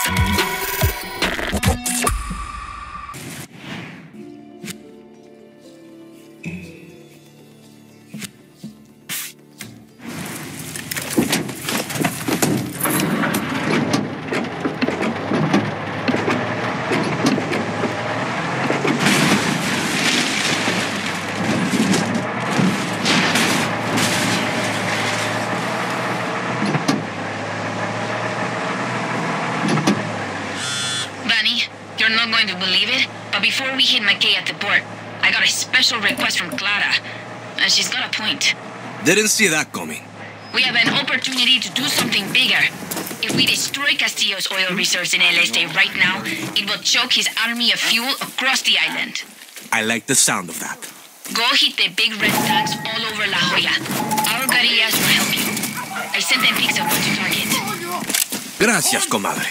Before we hit McKay at the port, I got a special request from Clara. And she's got a point. Didn't see that coming. We have an opportunity to do something bigger. If we destroy Castillo's oil reserves in El Este right now, it will choke his army of fuel across the island. I like the sound of that. Go hit the big red tanks all over La Jolla. Our guerrillas will help you. I sent them pics of what to target. Gracias, comadre.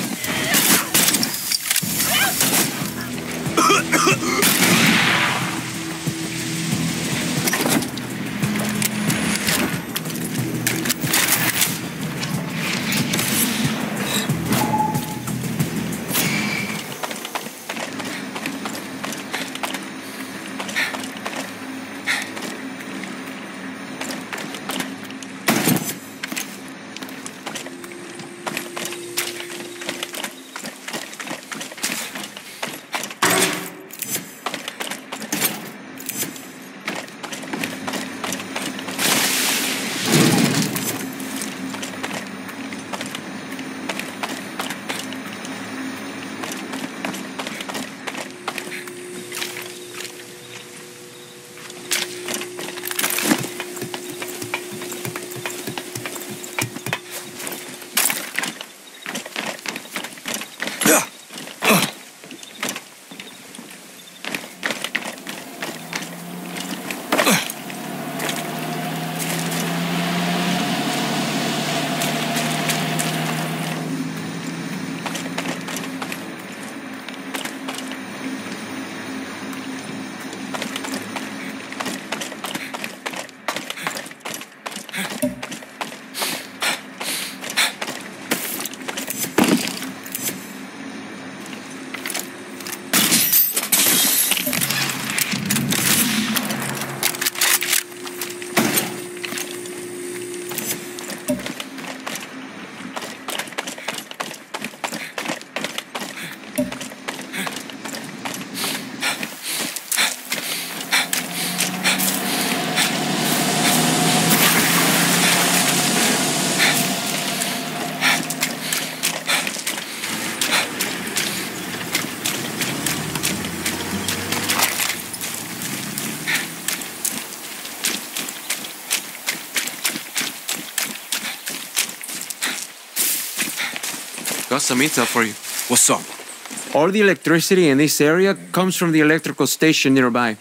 Got some intel for you. What's up? All the electricity in this area comes from the electrical station nearby.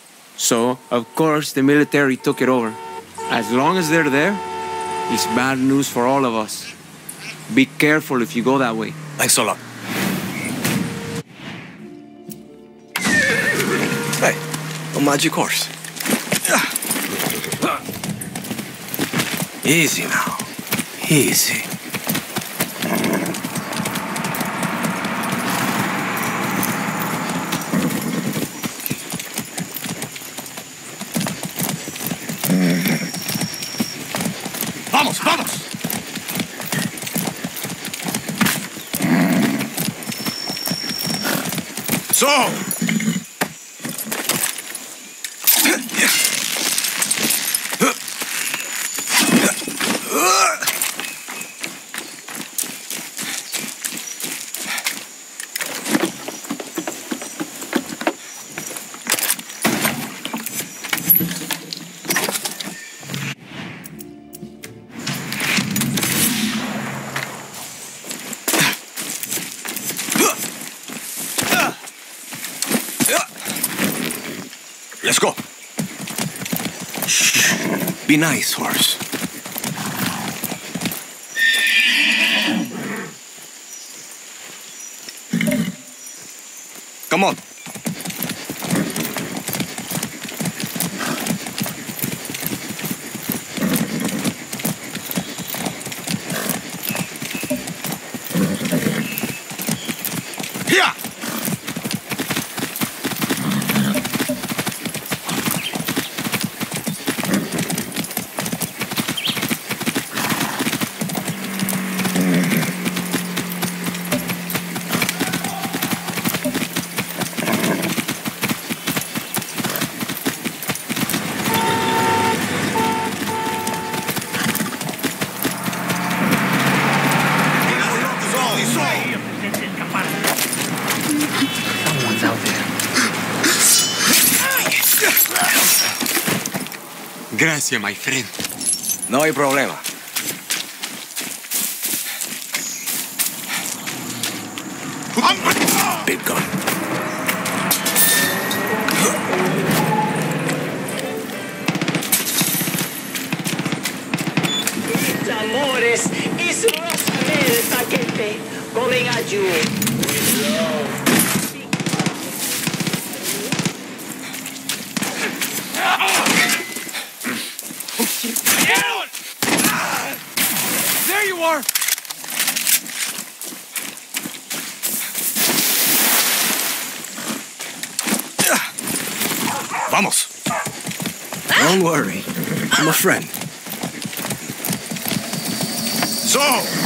So, of course, the military took it over. As long as they're there, it's bad news for all of us. Be careful if you go that way. Thanks a lot. Hey, a magic horse. Easy now. Easy. ¡Vamos, vamos! ¡So! Let's go. Shh. Be nice, horse. Come on. Here! Someone's out there. Gracias, my friend. No hay problema. Big gun. Amores, es Rosamel el paquete. Going at you. There you are! Vamos. Don't worry. I'm a friend. So!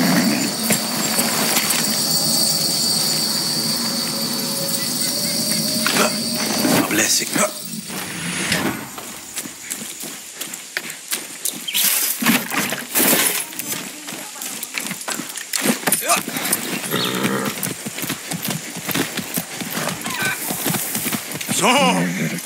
A blessing. So!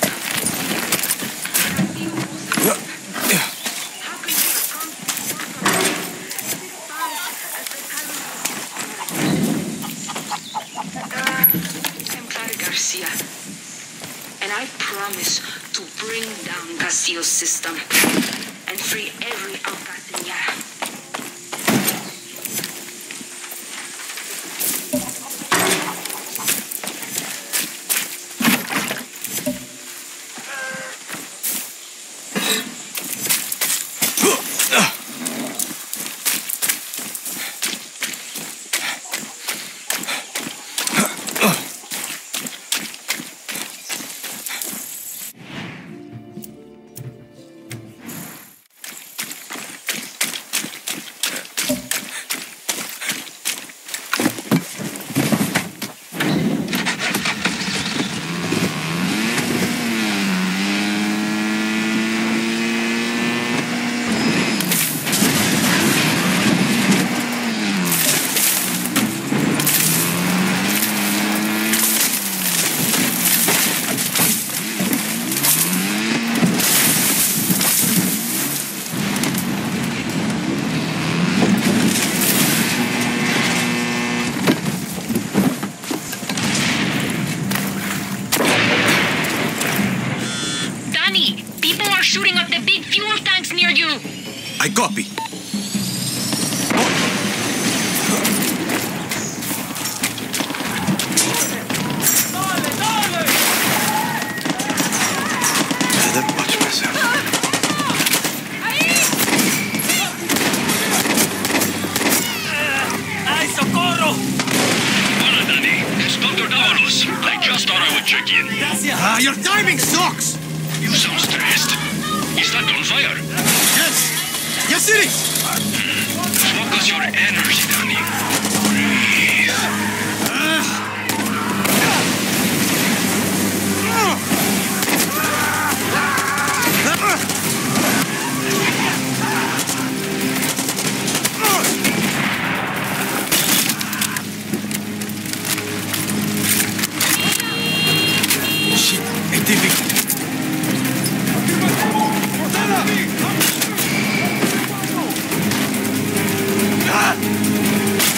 Garcia. And I promise to bring down Castillo's system and free every Alcaceña. People are shooting up the big fuel tanks near you. I copy. Better watch myself. ¡Ay, socorro! Hola, Danny. It's Dr. Davalos. I just thought I would check in. Your timing sucks! You sound stressed. Is that on fire? Yes! Yes, it is! Focus your energy, Danny. Breathe. Shit, ATV. Ah!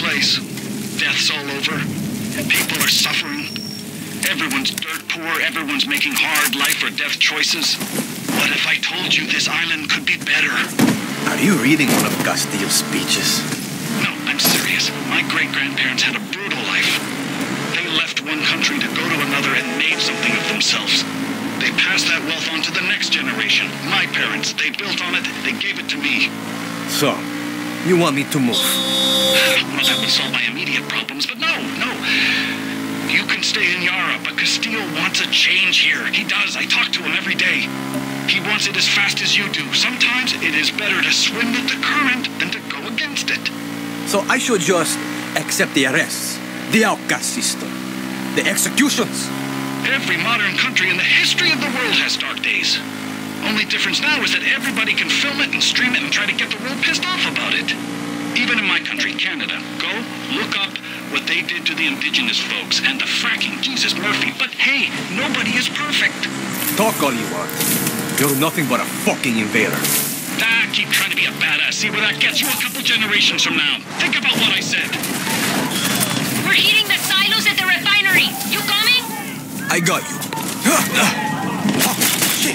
place. Death's all over. People are suffering. Everyone's dirt poor. Everyone's making hard life or death choices. What if I told you this island could be better? Are you reading one of Castillo's speeches? No, I'm serious. My great-grandparents had a brutal life. They left one country to go to another and made something of themselves. They passed that wealth on to the next generation. My parents, they built on it, they gave it to me. So, you want me to move? Well, that would solve my immediate problems, but no. You can stay in Yara, but Castillo wants a change here. He does. I talk to him every day. He wants it as fast as you do. Sometimes it is better to swim with the current than to go against it. So I should just accept the arrests, the outcast system, the executions. Every modern country in the history of the world has dark days. Only difference now is that everybody can film it and stream it and try to get the world pissed off about it. Even in my country, Canada, go look up what they did to the indigenous folks and the fracking, Jesus Murphy. But hey, nobody is perfect. Talk all you want. You're nothing but a fucking invader. Keep trying to be a badass. See where that gets you a couple generations from now. Think about what I said. We're hitting the silos at the refinery. You coming? I got you. Oh, shit.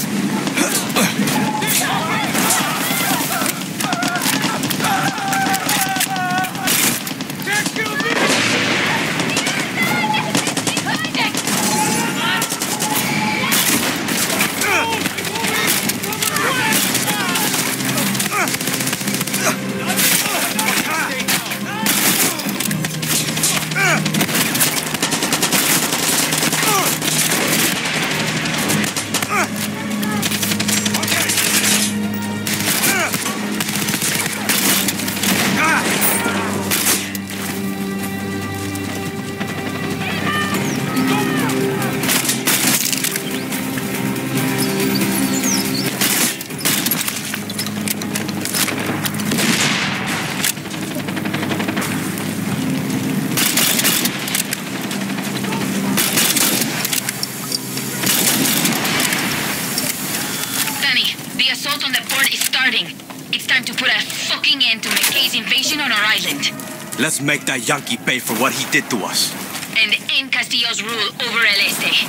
The assault on the port is starting. It's time to put a fucking end to McKay's invasion on our island. Let's make that Yankee pay for what he did to us. And end Castillo's rule over El Este.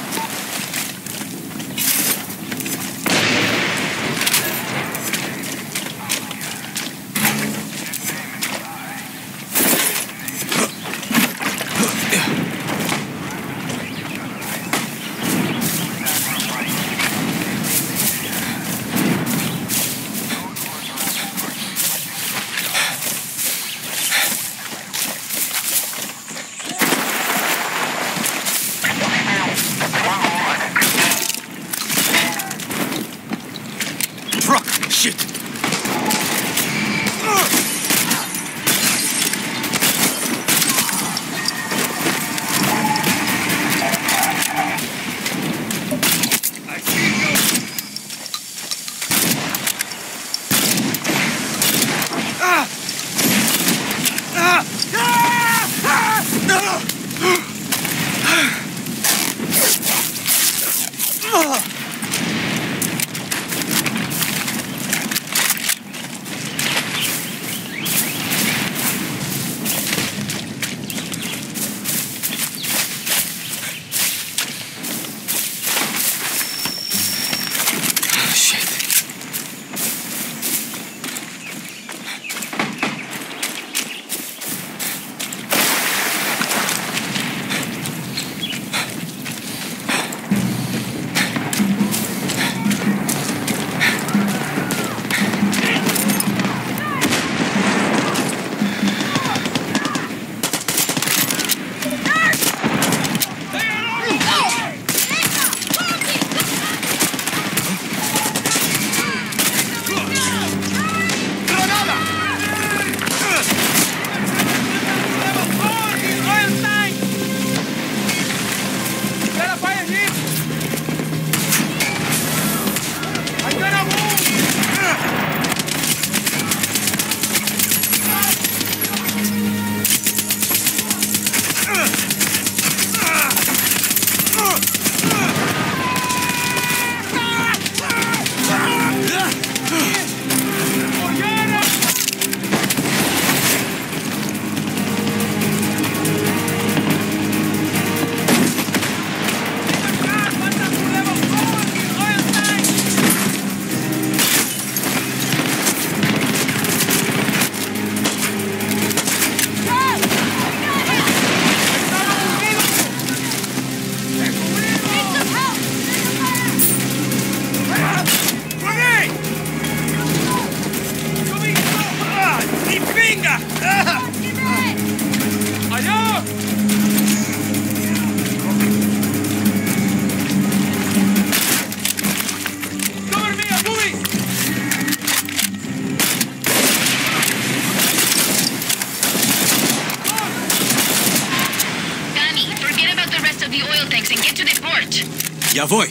out the oil tanks and get to the port. Ya voy.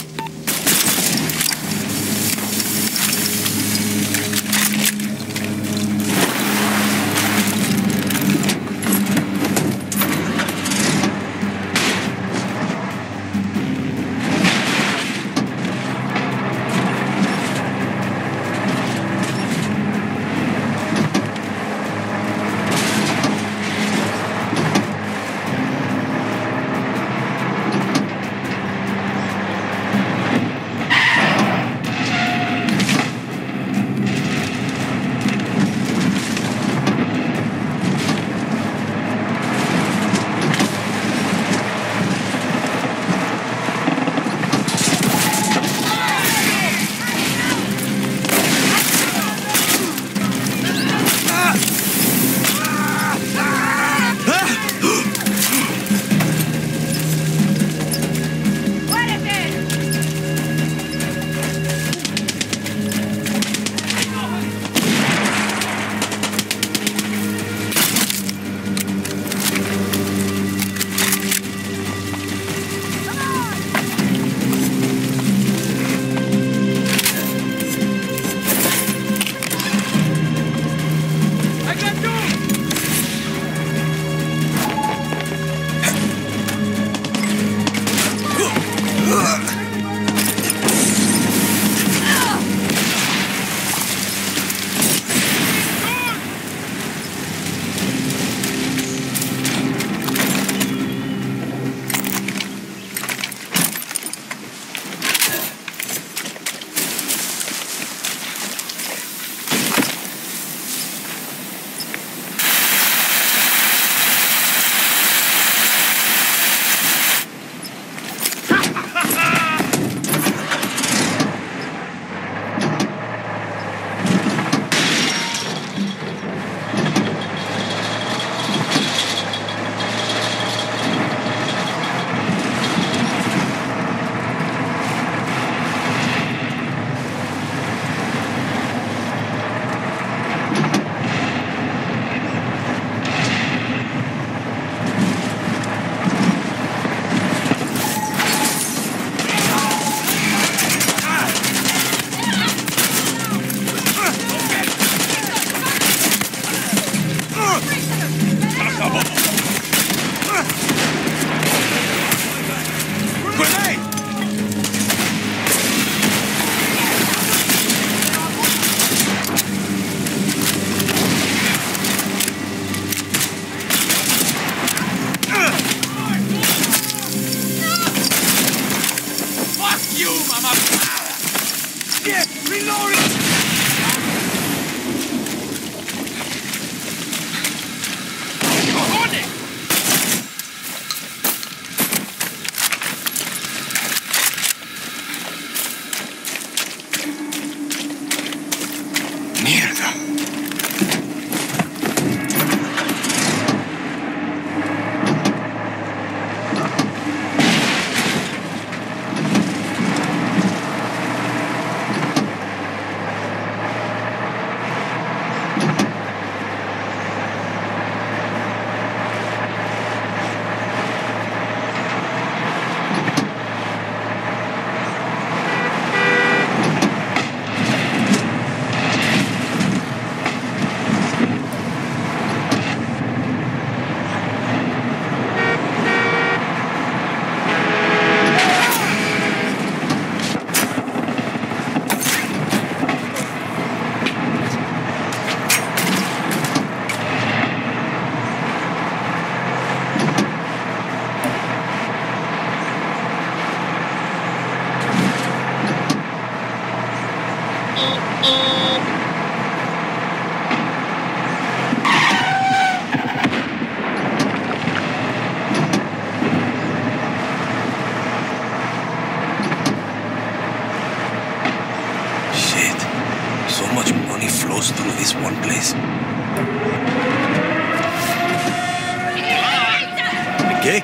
¿Qué?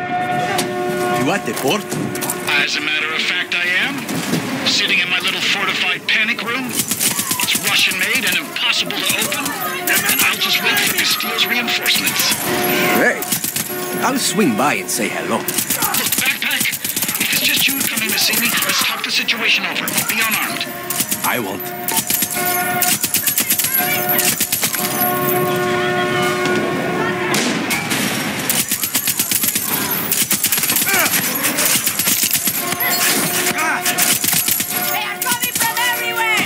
You at the port? As a matter of fact, I am. Sitting in my little fortified panic room. It's Russian-made and impossible to open. And I'll just wait for Castillo's reinforcements. Great. I'll swing by and say hello. Look, See me? Let's talk the situation over. Be unarmed. I won't. They are coming from everywhere!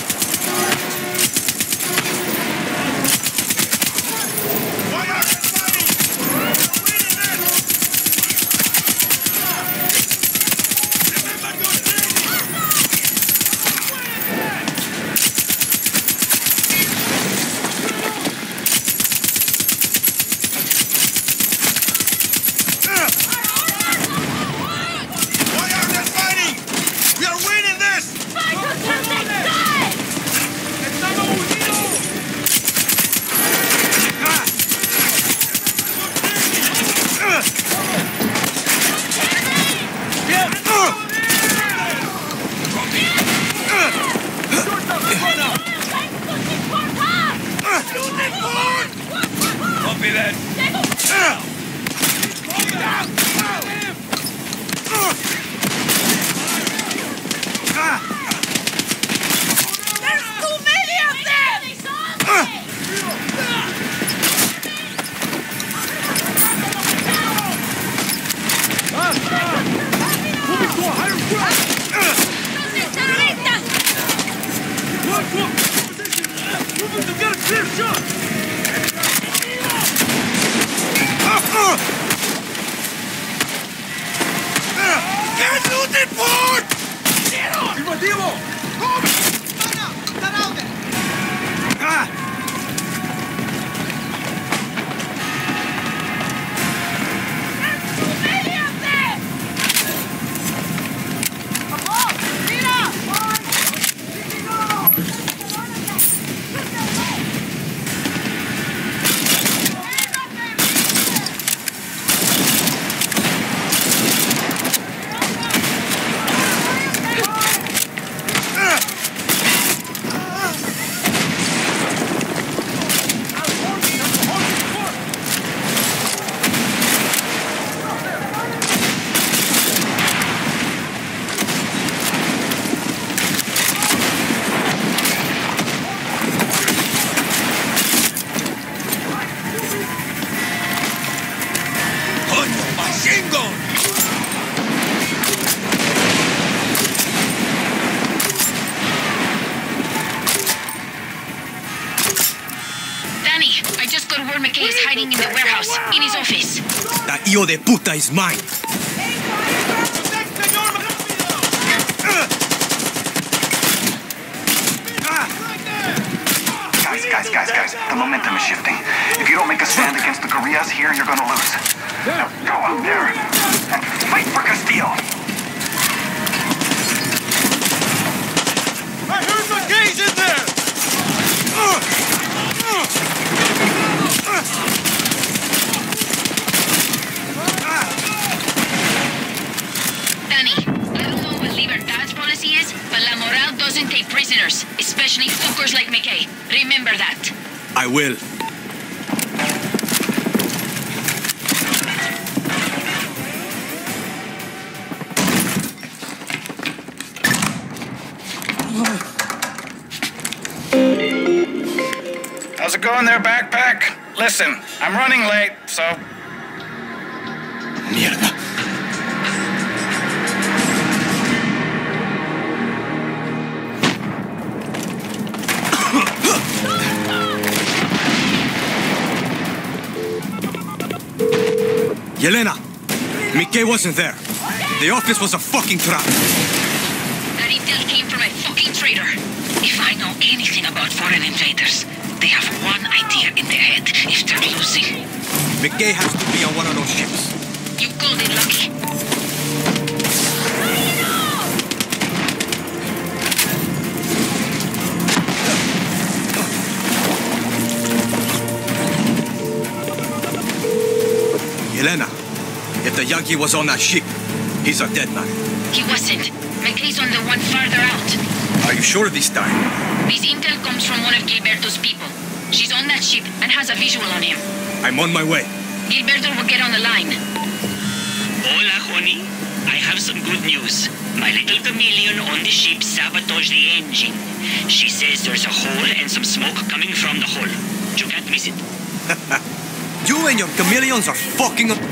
hiding in the warehouse, in his office. That hijo de puta is mine. Guys, the momentum is shifting. If you don't make a stand against the guerrillas here, you're gonna lose. Now go out there and fight for Castillo. I heard my gaze in there! Danny, I don't know what Libertad's policy is, but La Moral doesn't take prisoners, especially fuckers like McKay. Remember that. I will. How's it going there, backpack? Listen, I'm running late, so... Mierda. Yelena! Mickey wasn't there. The office was a fucking trap. That intel came from a fucking traitor. If I know anything about foreign invaders, they have one idea in their head if they're losing. McKay has to be on one of those ships. You called it lucky. Yelena, if the Yankee was on that ship, he's a dead man. He wasn't. McKay's on the one farther out. Are you sure this time? This intel comes from one of Gilberto's people. She's on that ship and has a visual on him. I'm on my way. Gilberto will get on the line. Hola, honey. I have some good news. My little chameleon on the ship sabotaged the engine. She says there's a hole and some smoke coming from the hole. You can't miss it. You and your chameleons are fucking up.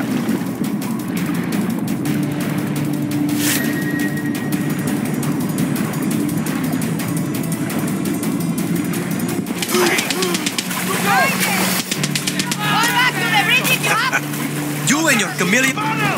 You and your chameleon.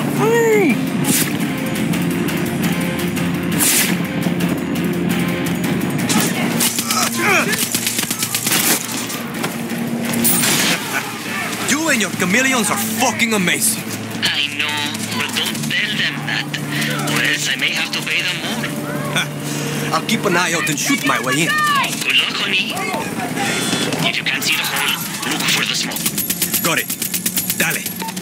You and your chameleons are fucking amazing. I know, but don't tell them that, or else I may have to pay them more. I'll keep an eye out and shoot my way in. Good luck, honey. If you can't see the hole, look for the smoke. Got it. Dale.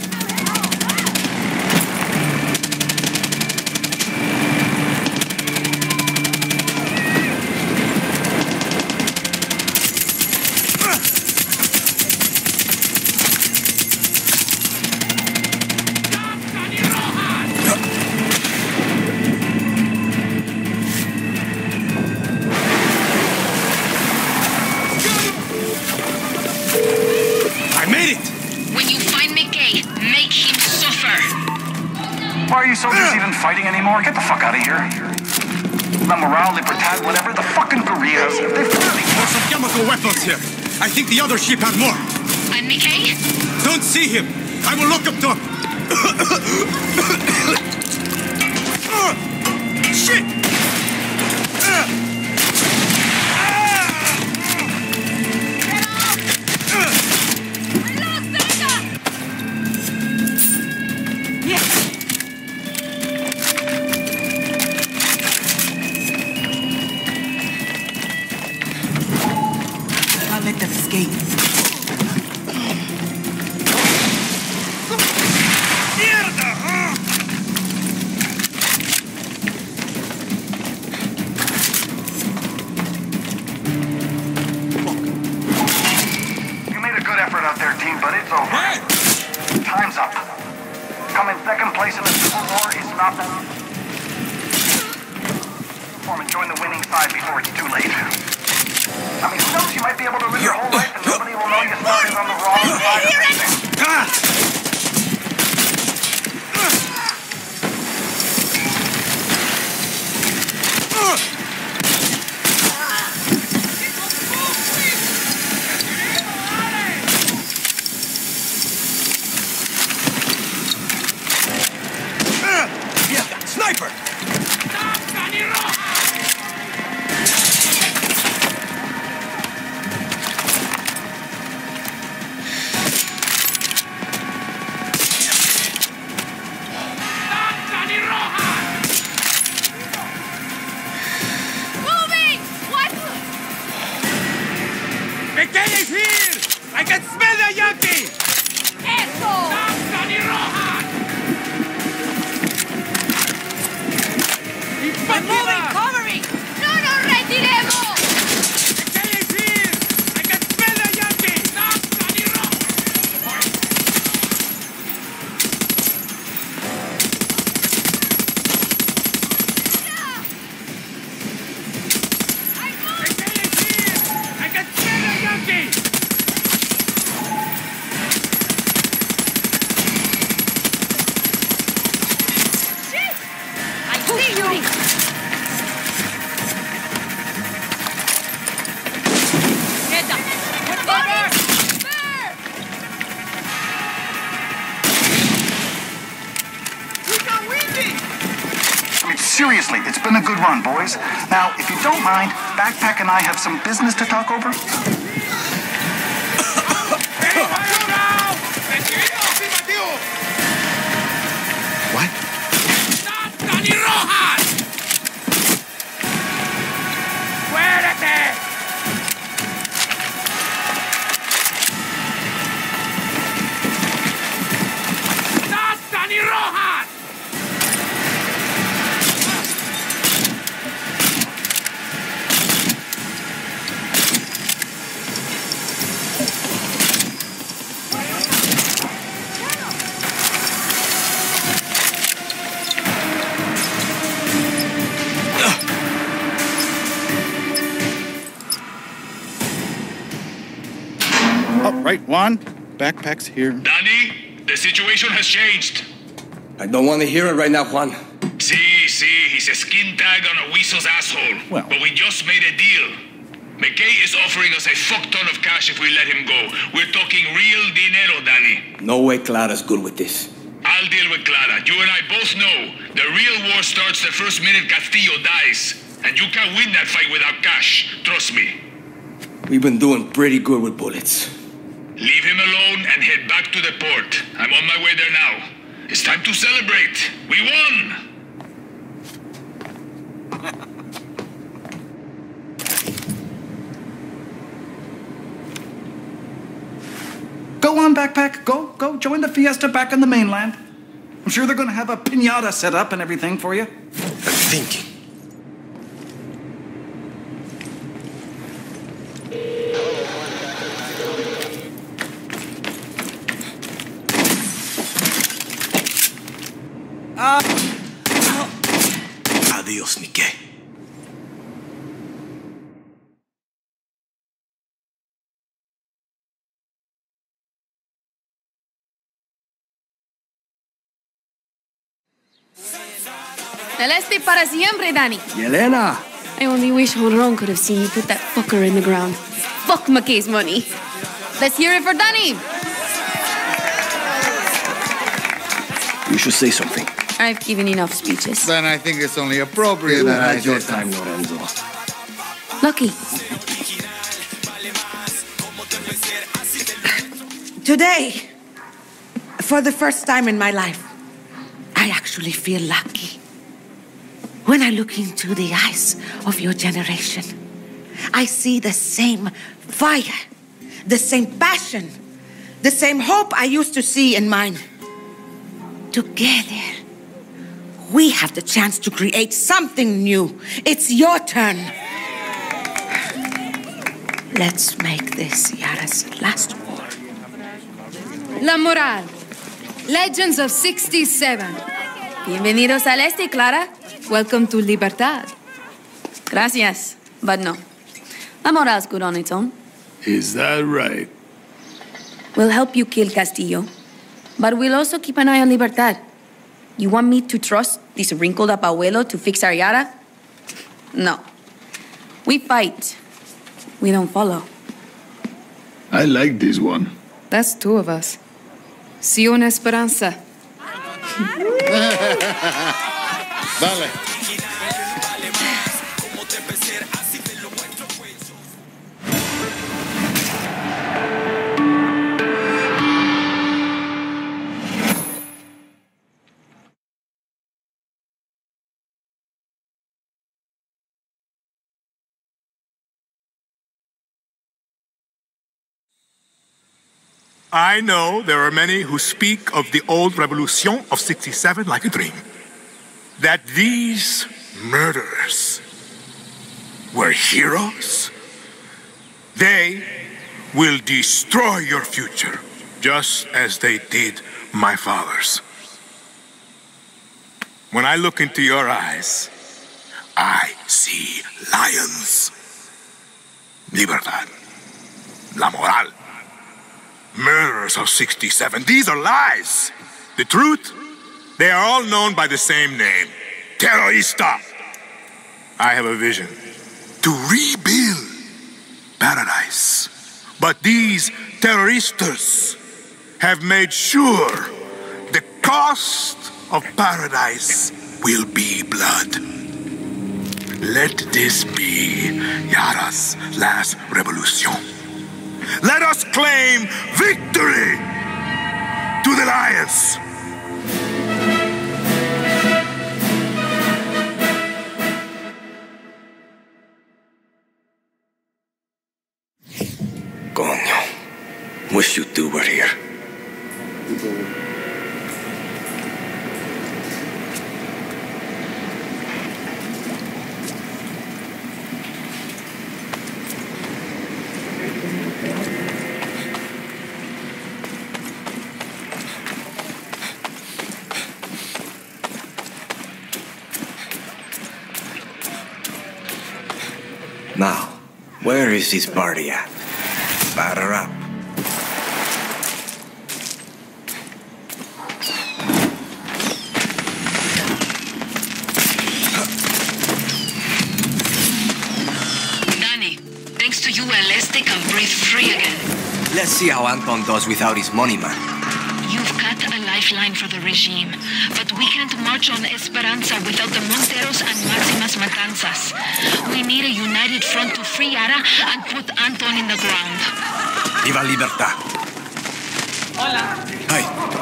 Why are you soldiers even fighting anymore? Get the fuck out of here. La Morale, Libertad, whatever, the fucking guerrillas. There's some chemical weapons here. I think the other ship had more. And Nikkei? Don't see him. I will look up top. Shit! Let them escape. You made a good effort out there, team, but it's over. Time's up. Come in second place in the Civil War is not done. Form and join the winning side before it's too late. I mean, who knows? You might be able to live your whole life and nobody will know you started on the wrong side of things. Sniper! McKay is here! I can smell the Yankee! We're moving! Cover me! ¡No nos retiremos! McKay is here! I can smell the Yankee! McKay is here! I can smell the Yankee! I see you! Seriously, it's been a good run, boys. Now, if you don't mind, Backpack and I have some business to talk over. What? right, Juan. Backpack's here. Danny, the situation has changed. I don't want to hear it right now, Juan. See, he's a skin tag on a weasel's asshole. Well. But we just made a deal. McKay is offering us a fuck ton of cash if we let him go. We're talking real dinero, Danny. No way Clara's good with this. I'll deal with Clara. You and I both know the real war starts the first minute Castillo dies. And you can't win that fight without cash. Trust me. We've been doing pretty good with bullets. Leave him alone and head back to the port. I'm on my way there now. It's time to celebrate. We won! Go on, Backpack. Go join the fiesta back on the mainland. I'm sure they're gonna have a piñata set up and everything for you. I'm thinking. Adios, Nikkei. Celeste para siempre, Danny. Yelena! I only wish Honron could have seen you put that fucker in the ground. Fuck McKay's money. Let's hear it for Danny. You should say something. I've given enough speeches. Then I think it's only appropriate that I your say time, Lorenzo. Lucky. Today, for the first time in my life, I actually feel lucky. When I look into the eyes of your generation, I see the same fire, the same passion, the same hope I used to see in mine. Together, we have the chance to create something new. It's your turn. Let's make this Yara's last war. La Moral. Legends of 67. Bienvenidos al este, Clara. Welcome to Libertad. Gracias, but no. La Moral's good on its own. Is that right? We'll help you kill Castillo, but we'll also keep an eye on Libertad. You want me to trust this wrinkled-up abuelo to fix our Yara? No. We fight. We don't follow. I like this one. That's two of us. Si una esperanza. Dale. I know there are many who speak of the old revolution of 67 like a dream. That these murderers were heroes. They will destroy your future, just as they did my father's. When I look into your eyes, I see lions. Libertad. La Moral. Murderers of 67. These are lies. The truth? They are all known by the same name. Terrorista. I have a vision. To rebuild paradise. But these terroristas have made sure the cost of paradise will be blood. Let this be Yara's last revolution. Let us claim victory to the lions! Coño. Wish you two were here. Now, where is this party at? Batter up. Let's see how Anton does without his money, man. You've cut a lifeline for the regime, but we can't march on Esperanza without the Monteros and Máximas Matanzas. We need a united front to free Yara and put Anton in the ground. Viva Libertad. Hola. Hi.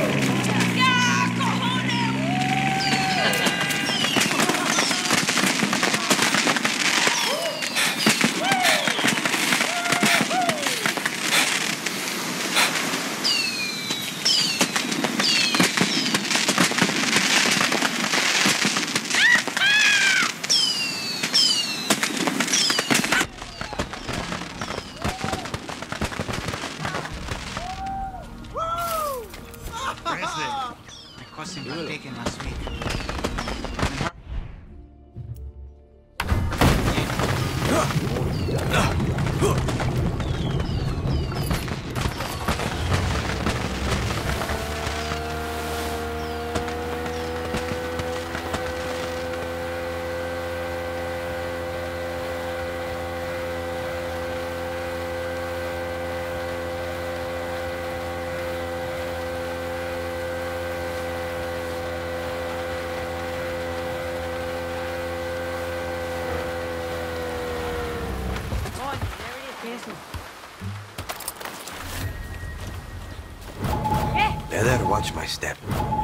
Better watch my step.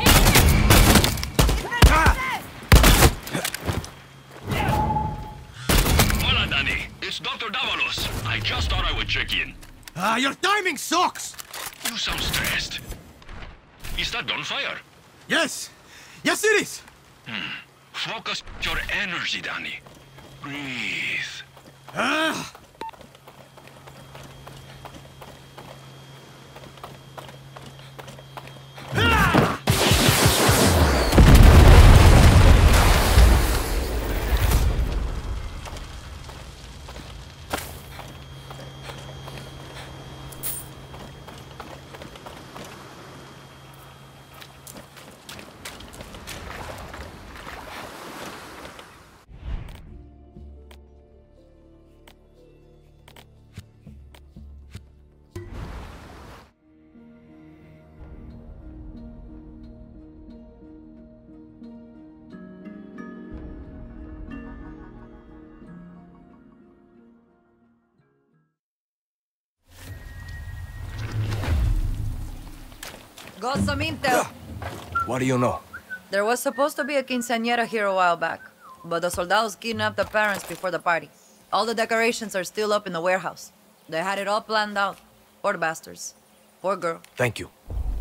Hola, Danny. It's Dr. Davalos. I just thought I would check in. Your timing sucks! You sound stressed. Is that gunfire? Yes! Yes, it is! Focus your energy, Danny. Breathe. Got some intel. What do you know? There was supposed to be a quinceañera here a while back, but the soldados kidnapped the parents before the party. All the decorations are still up in the warehouse. They had it all planned out. Poor bastards. Poor girl. Thank you.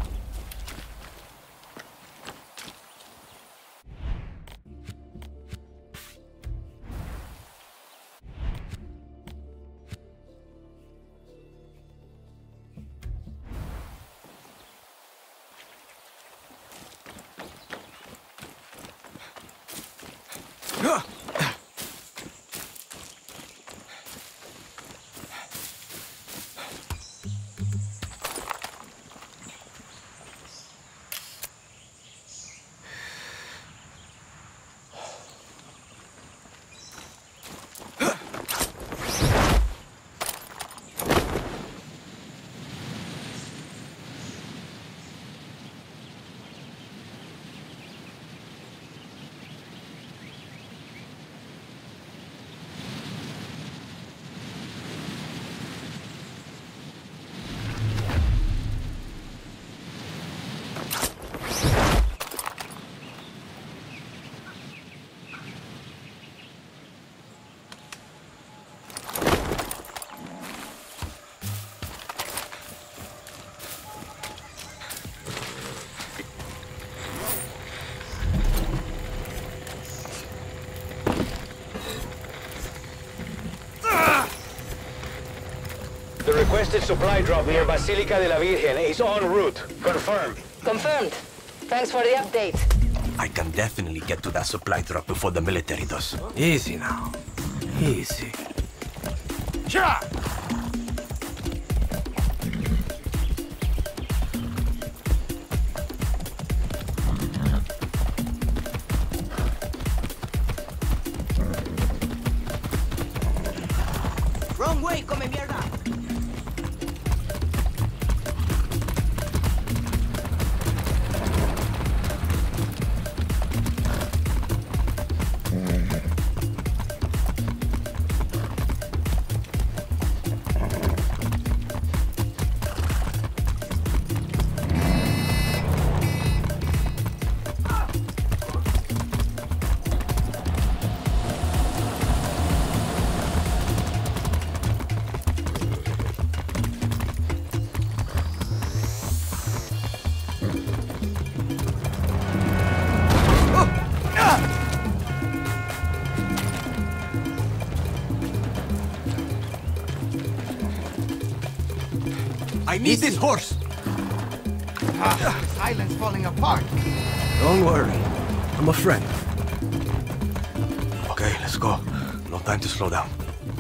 The requested supply drop near Basilica de la Virgen is en route. Confirmed. Confirmed. Thanks for the update. I can definitely get to that supply drop before the military does. Easy now. Easy. Sure! Wrong way, come mierda. need this horse. This island's falling apart. Don't worry. I'm a friend. Okay, let's go. No time to slow down.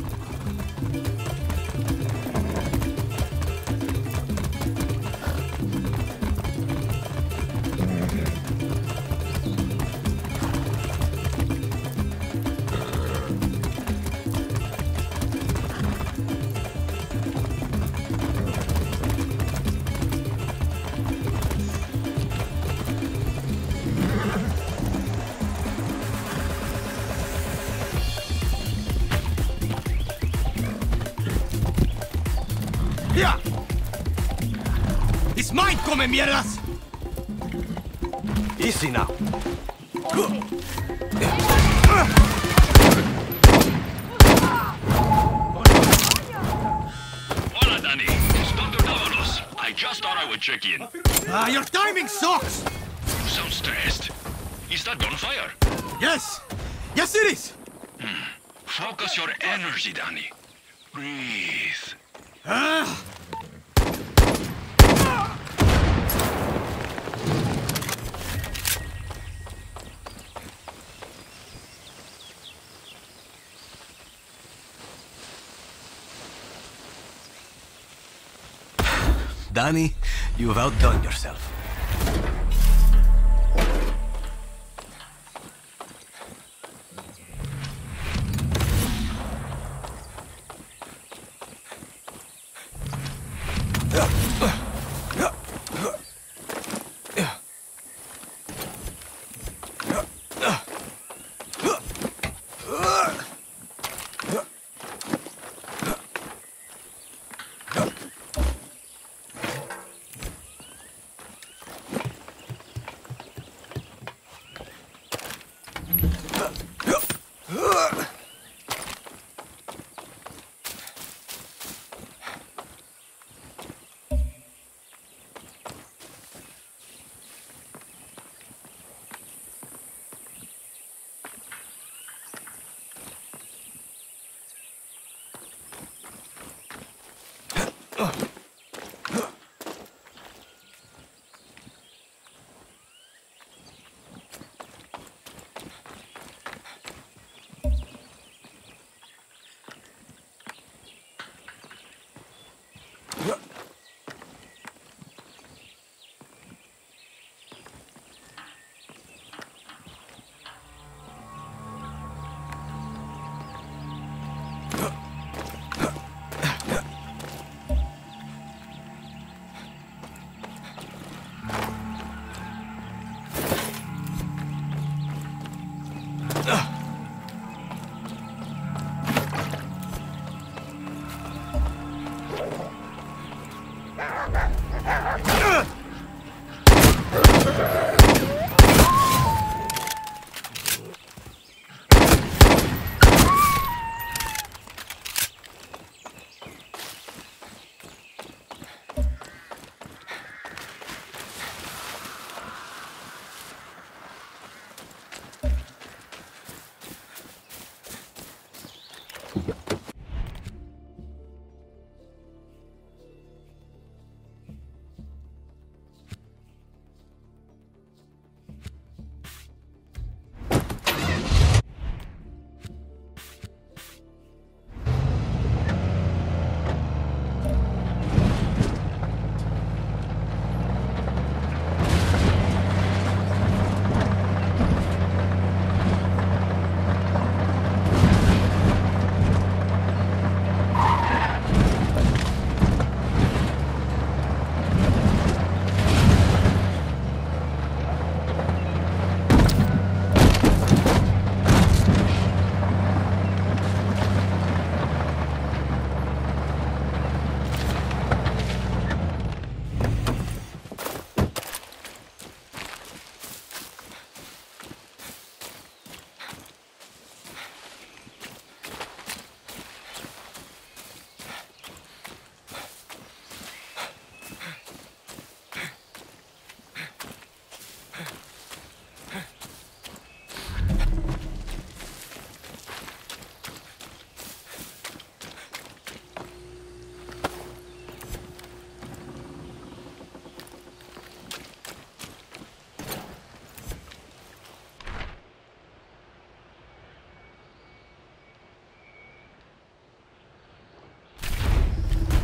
It's mine, come mierdas! Easy now. Hola, Danny. It's Dr. Davalos. I just thought I would check in. Your timing sucks! You sound stressed. Is that gunfire? Yes! Yes, it is! Focus your energy, Danny. Breathe. Danny, you've outdone yourself.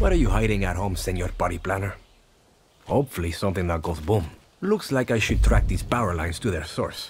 What are you hiding at home, Senor Party Planner? Hopefully something that goes boom. Looks like I should track these power lines to their source.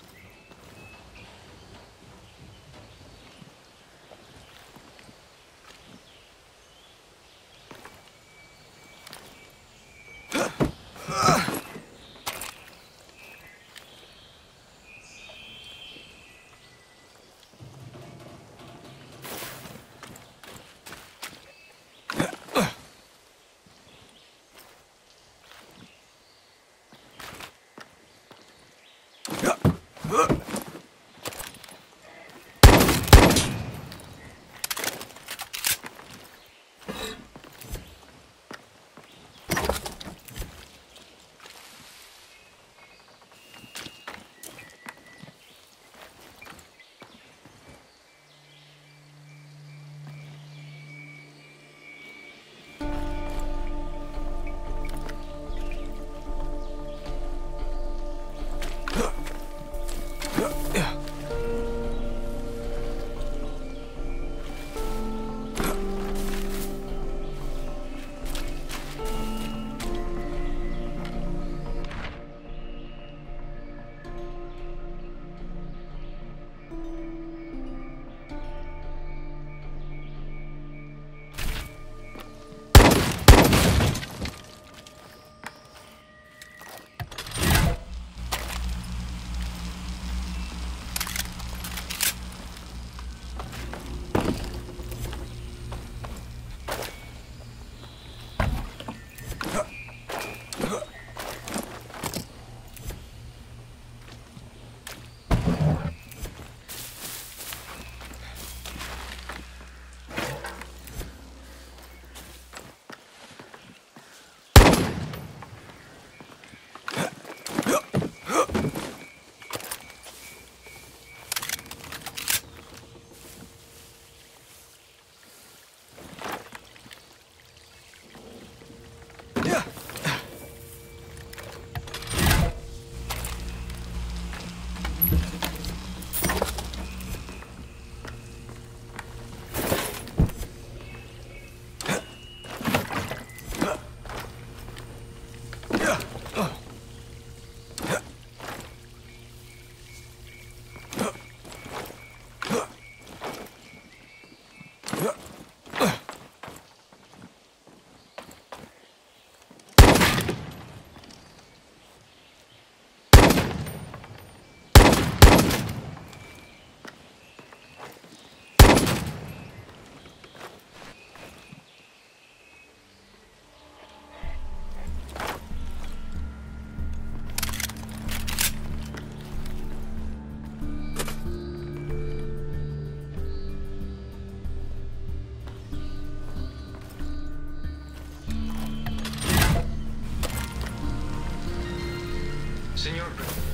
Señor.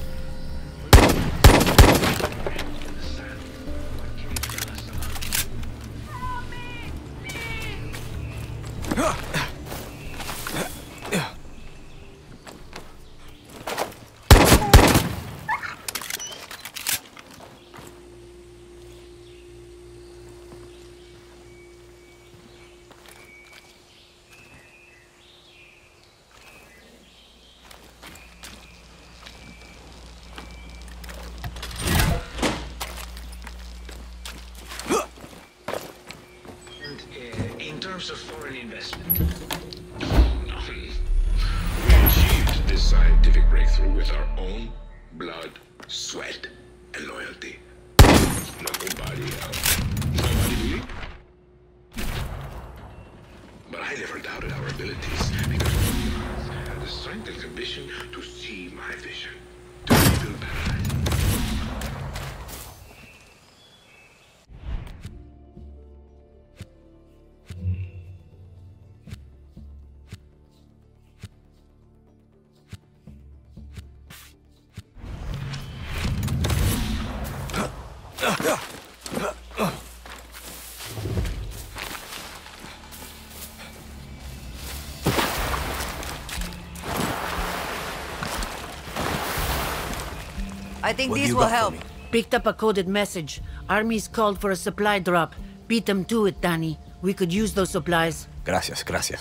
In terms of foreign investment, none. We achieved this scientific breakthrough with our own blood, sweat, and loyalty. Nobody else. Nobody really? But I never doubted our abilities because we had the strength and ambition to see my vision, to rebuild paradise. I think these will help. Picked up a coded message. Army's called for a supply drop. Beat them to it, Danny. We could use those supplies. Gracias, gracias.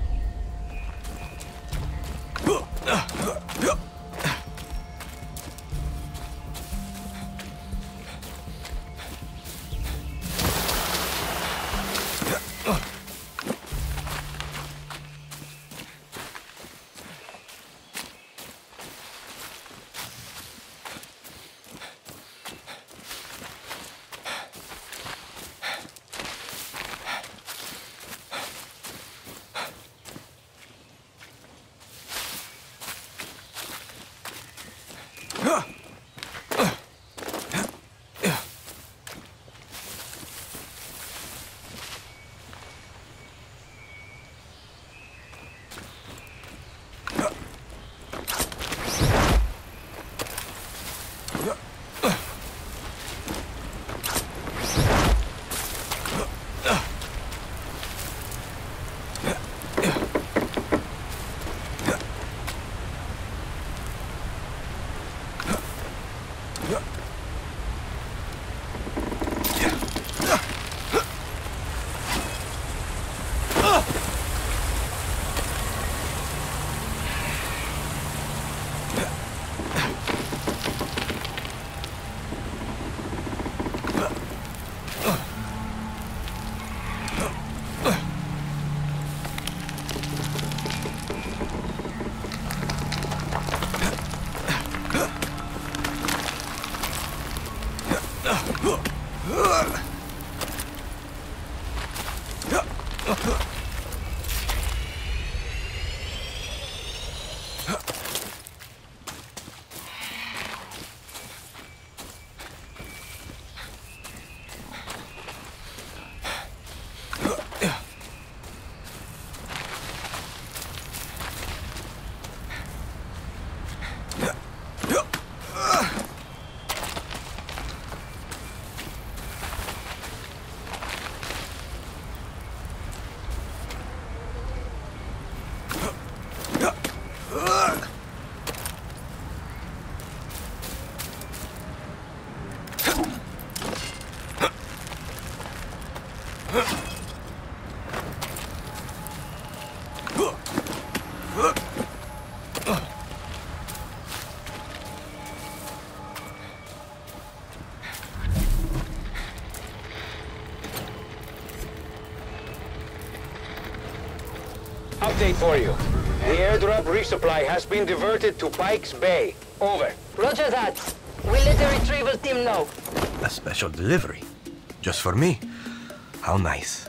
Update for you. The airdrop resupply has been diverted to Pikes Bay. Over. Roger that. We'll let the retrieval team know. A special delivery. Just for me. How nice.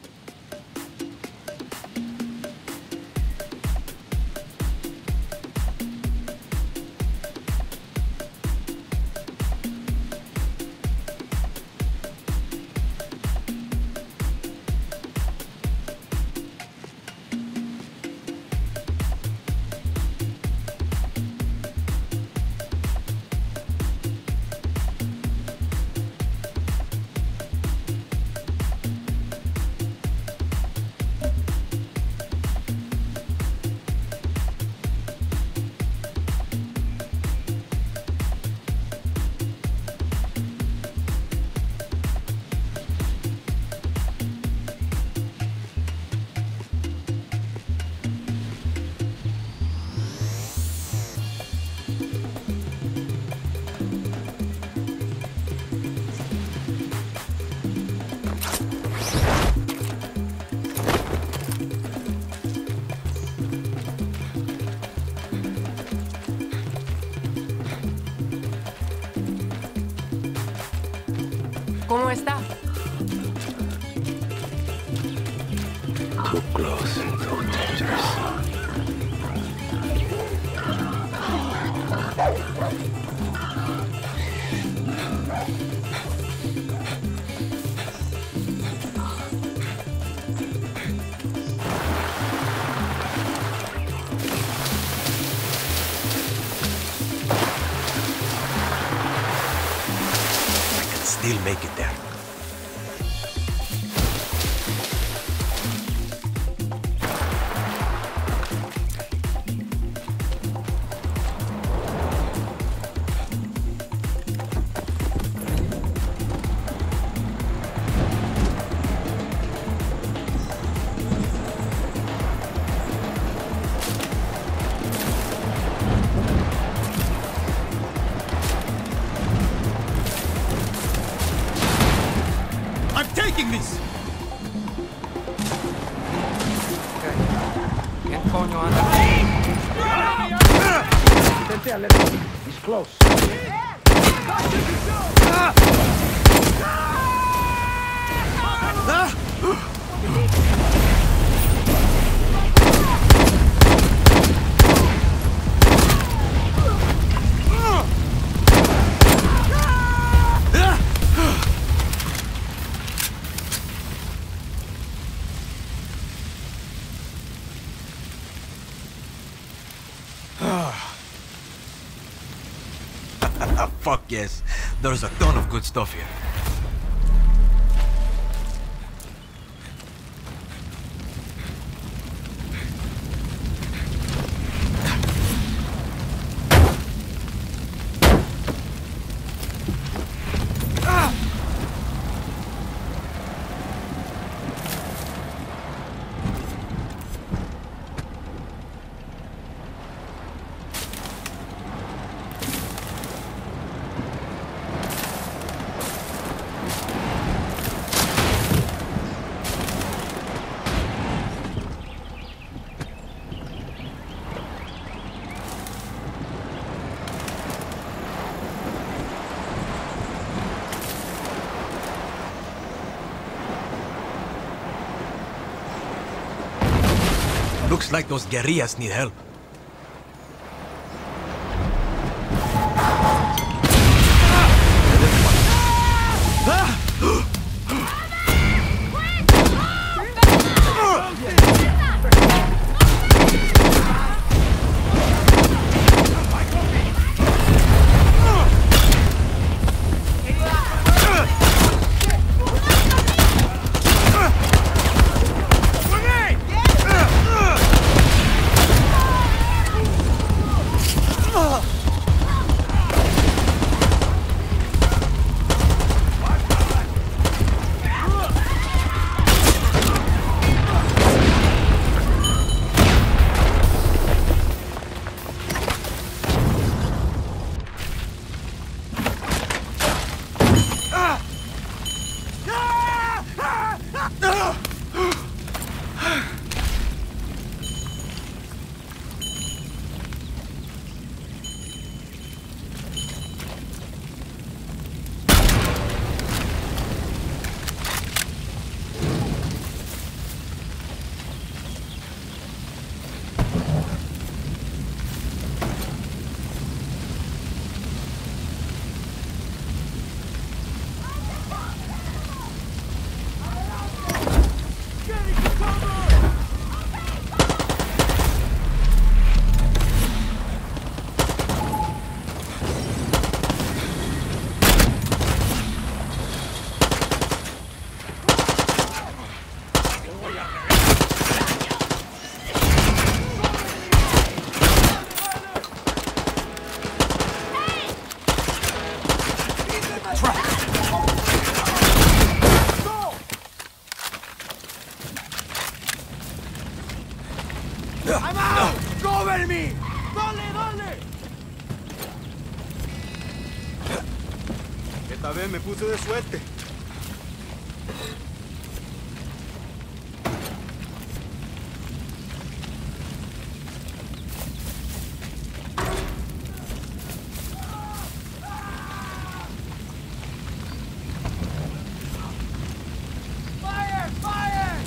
¿Cómo está? Too close and too dangerous. Still make it there. Fuck yes. There's a ton of good stuff here. Looks like those guerrillas need help. I'm out! ¡Cover me! ¡Dale, dale! Esta vez me puse de suerte. Fire! Fire!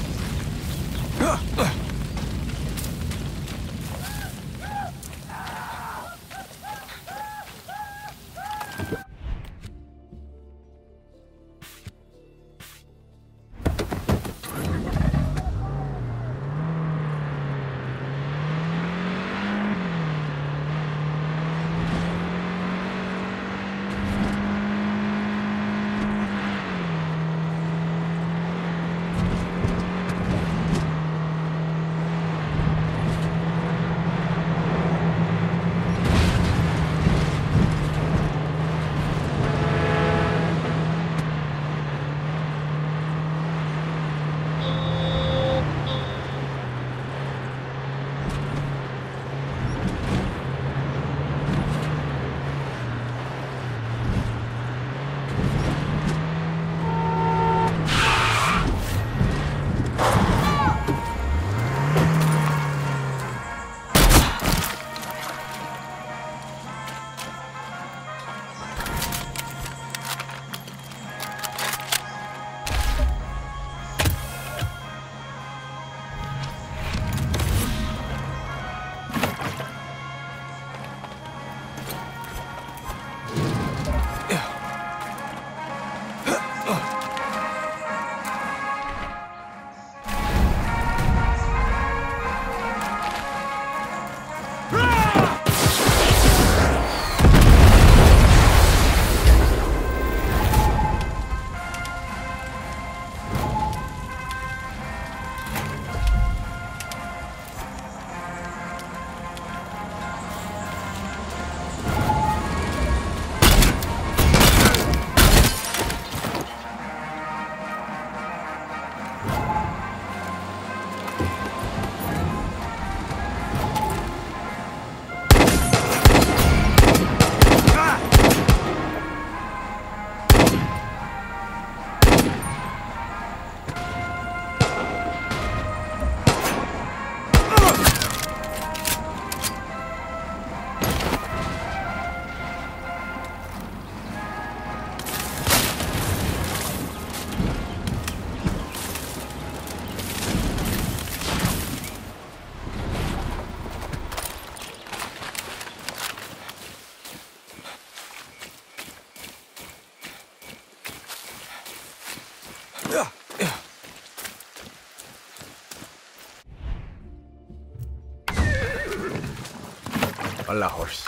Hola, horse.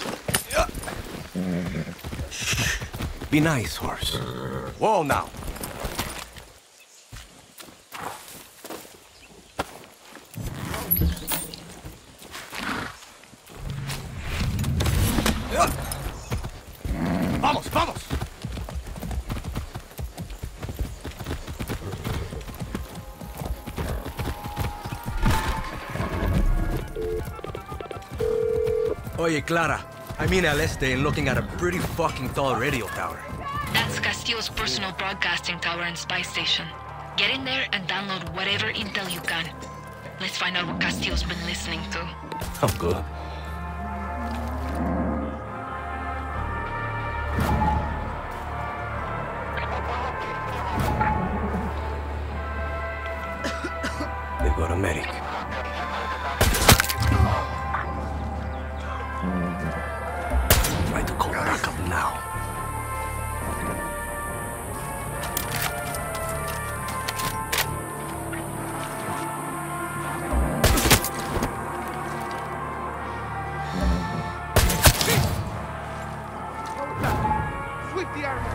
Be nice, horse. Whoa, now. ¡Vamos, vamos! Oye, Clara, I'm in El Este and looking at a pretty fucking tall radio tower. That's Castillo's personal broadcasting tower and spy station. Get in there and download whatever intel you can. Let's find out what Castillo's been listening to. I'm good. They got a medic. Try to call backup now. Sweep the armor.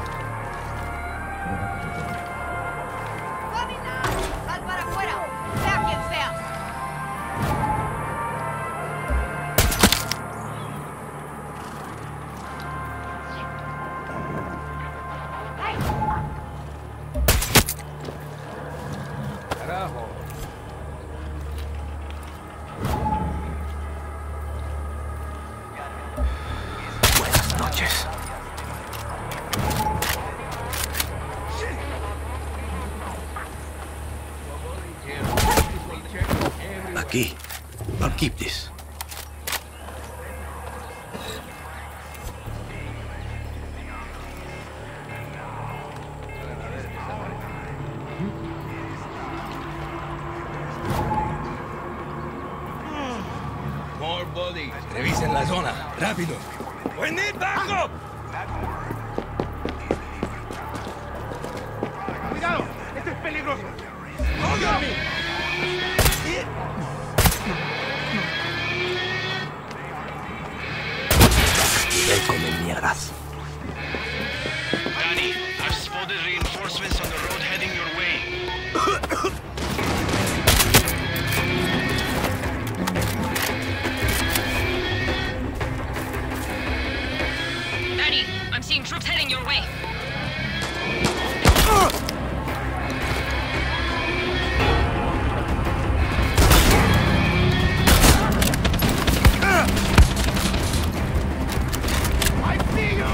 ¡Sal para afuera! ¡Sea quien sea! Carajo. Buenas noches. Aquí. I'll keep this. More bodies. Revisen la zona. Rápido. We need backup. ¡Cuidado! ¡Esto es peligroso! Ven come mierdas. Danny, I've spotted reinforcements on the road heading your way. Danny, I'm seeing troops heading your way. I see you!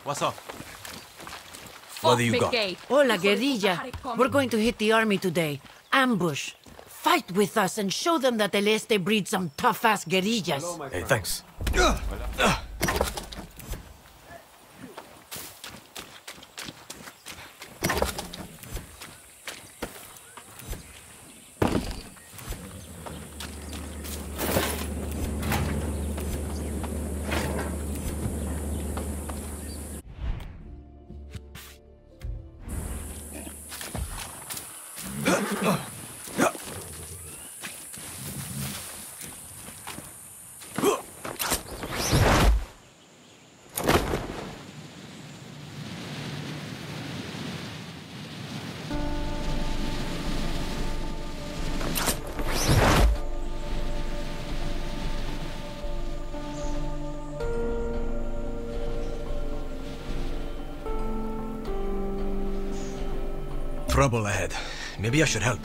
What's up? What do you got? Hola, guerrilla. We're going to hit the army today. Ambush. Fight with us and show them that El Este breeds some tough-ass guerrillas. Hey, thanks. Trouble ahead. Maybe I should help.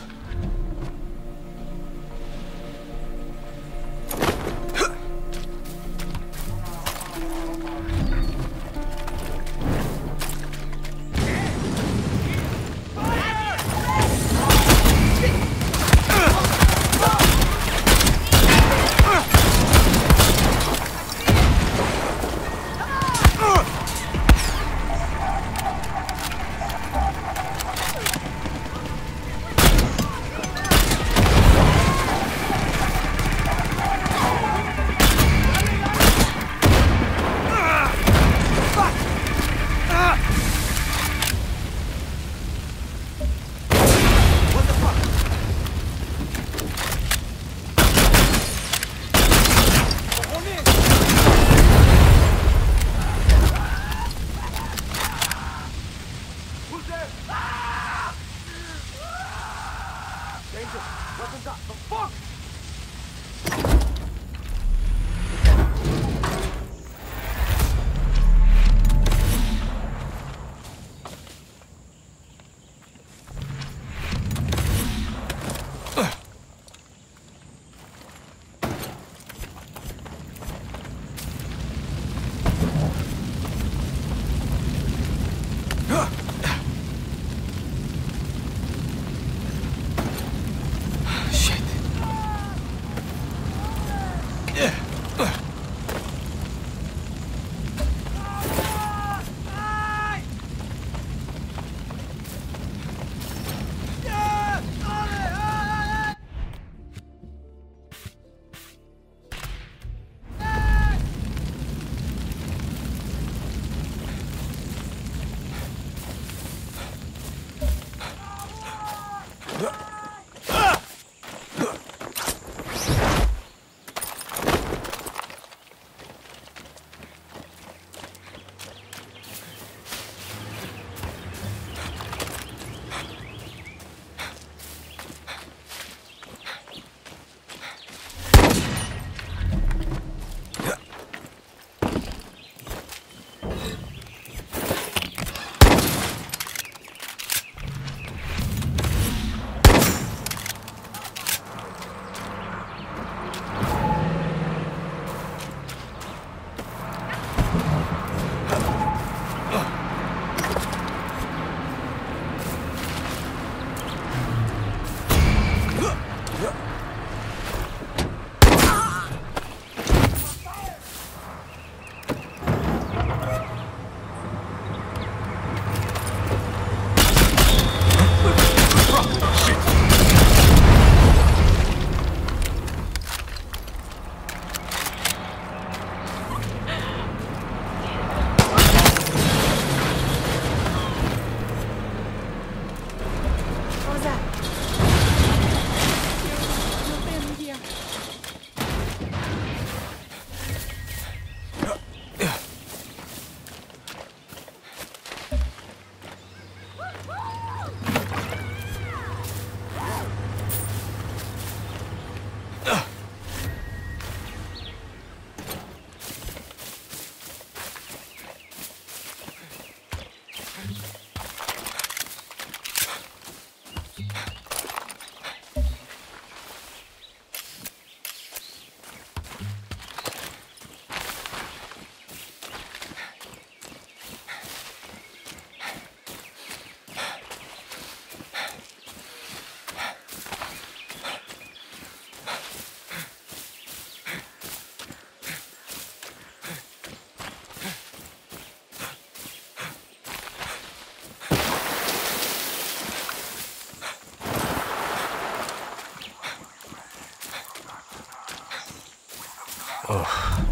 Oh.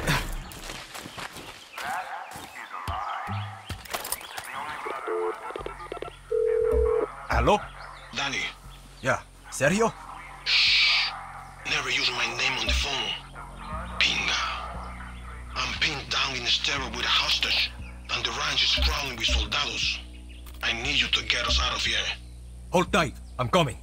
Hello? Danny. Yeah. Sergio? Shh. Never use my name on the phone. Pinga. I'm pinned down in a stairwell with a hostage, and the ranch is crawling with soldados. I need you to get us out of here. Hold tight. I'm coming.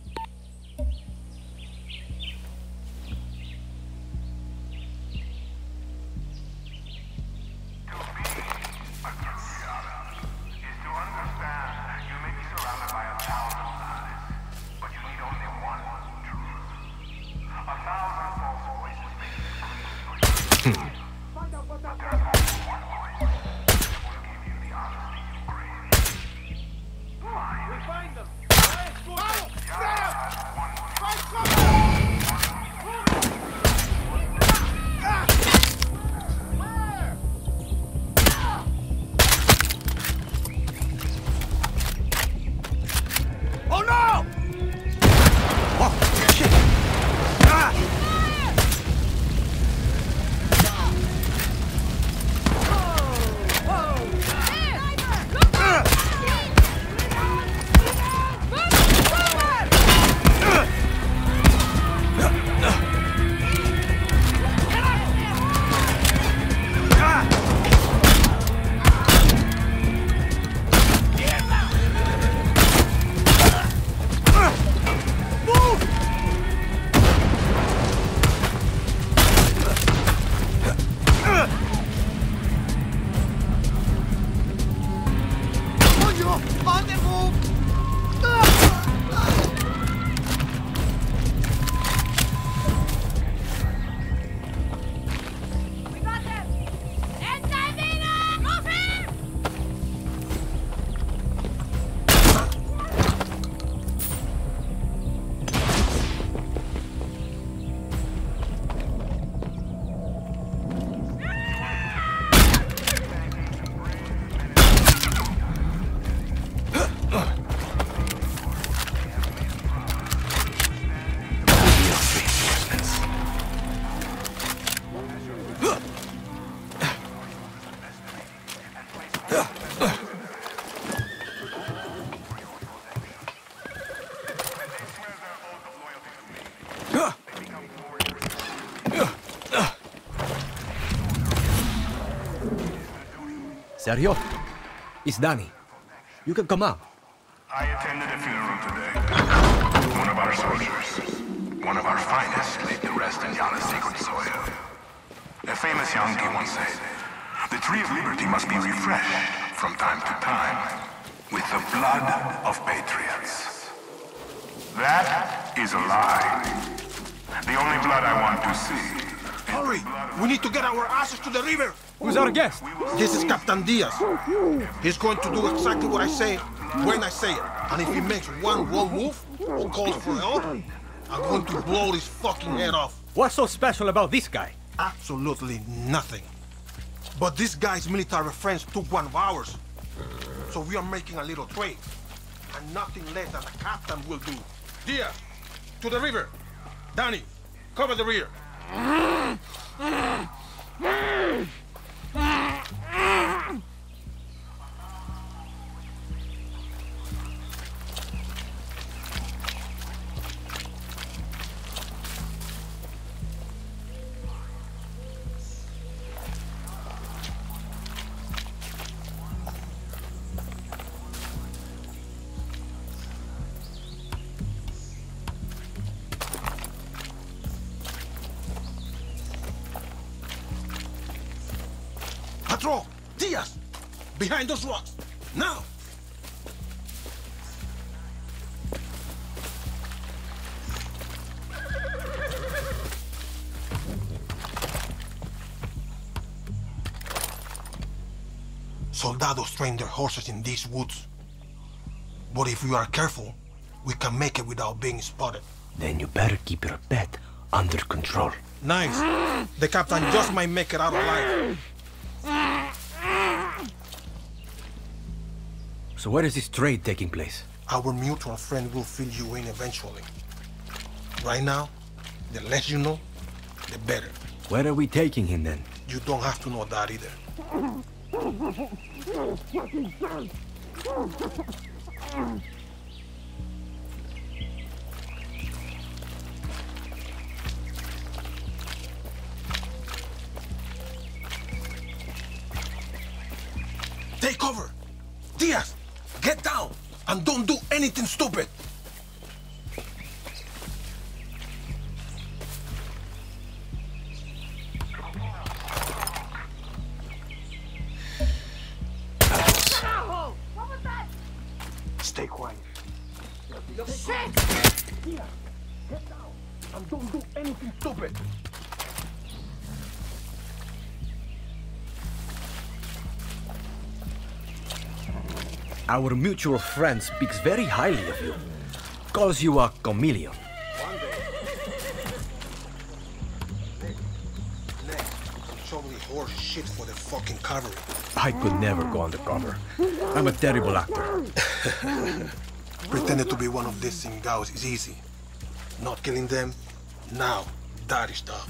Sergio? It's Danny. You can come out. I attended a funeral today. One of our soldiers, one of our finest, laid to rest in Yana's sacred soil. A famous Yankee once said, "The tree of liberty must be refreshed from time to time with the blood of patriots." That is a lie. The only blood I want to see. Hurry! We need to get our asses to the river! Who's our guest? This is Captain Diaz. He's going to do exactly what I say when I say it. And if he makes one wrong move, or calls for help, I'm going to blow his fucking head off. What's so special about this guy? Absolutely nothing. But this guy's military friends took one of ours. So we are making a little trade. And nothing less than a captain will do. Diaz, to the river. Danny, cover the rear. Patrol! Diaz! Behind those rocks! Now! Soldados train their horses in these woods. But if we are careful, we can make it without being spotted. Then you better keep your pet under control. Nice. The captain just might make it out alive. So where is this trade taking place? Our mutual friend will fill you in eventually. Right now, the less you know, the better. Where are we taking him then? You don't have to know that either. Take cover! Diaz, get down and don't do anything stupid! Stay quiet. Shit! Diaz, get down and don't do anything stupid! Our mutual friend speaks very highly of you. Calls you a chameleon. So many horse shit for the fucking cavalry. I could never go undercover. I'm a terrible actor. Pretending to be one of these Singaos is easy. Not killing them, now, that is tough.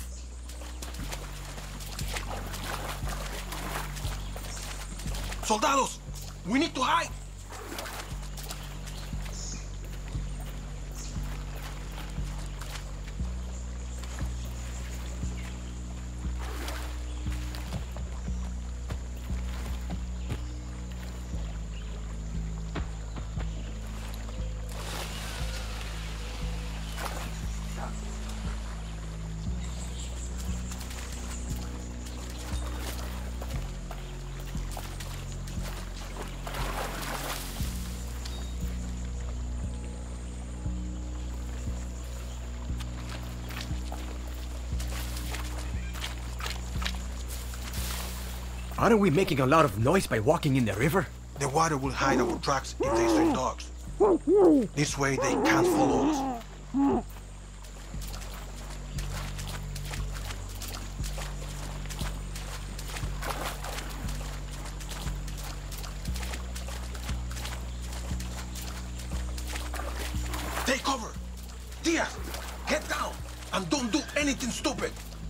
Soldados, we need to hide! Aren't we making a lot of noise by walking in the river? The water will hide our tracks if they stray dogs. This way they can't follow us. Take cover! Diaz, get down and don't do anything stupid!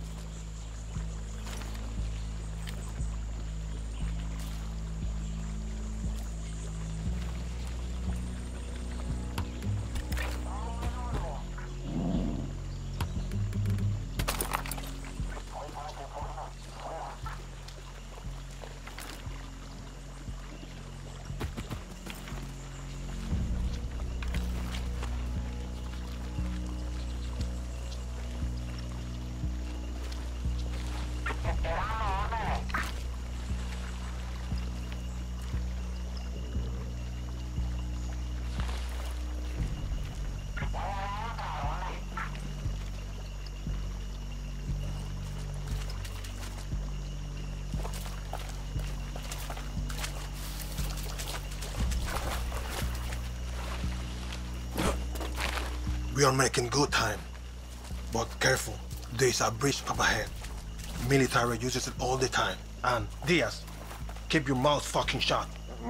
We are making good time. But careful, there's a bridge up ahead. Military uses it all the time. And Diaz, keep your mouth fucking shut.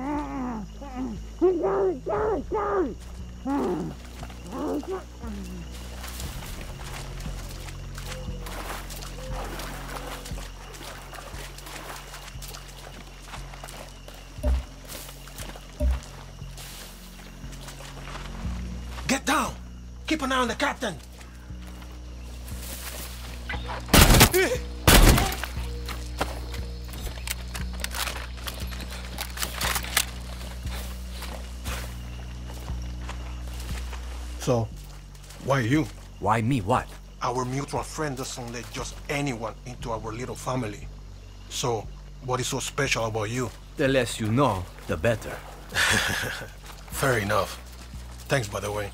Get down! Keep an eye on the captain! So, why you? Why me? What? Our mutual friend doesn't let just anyone into our little family. So, what is so special about you? The less you know, the better. Fair enough. Thanks, by the way.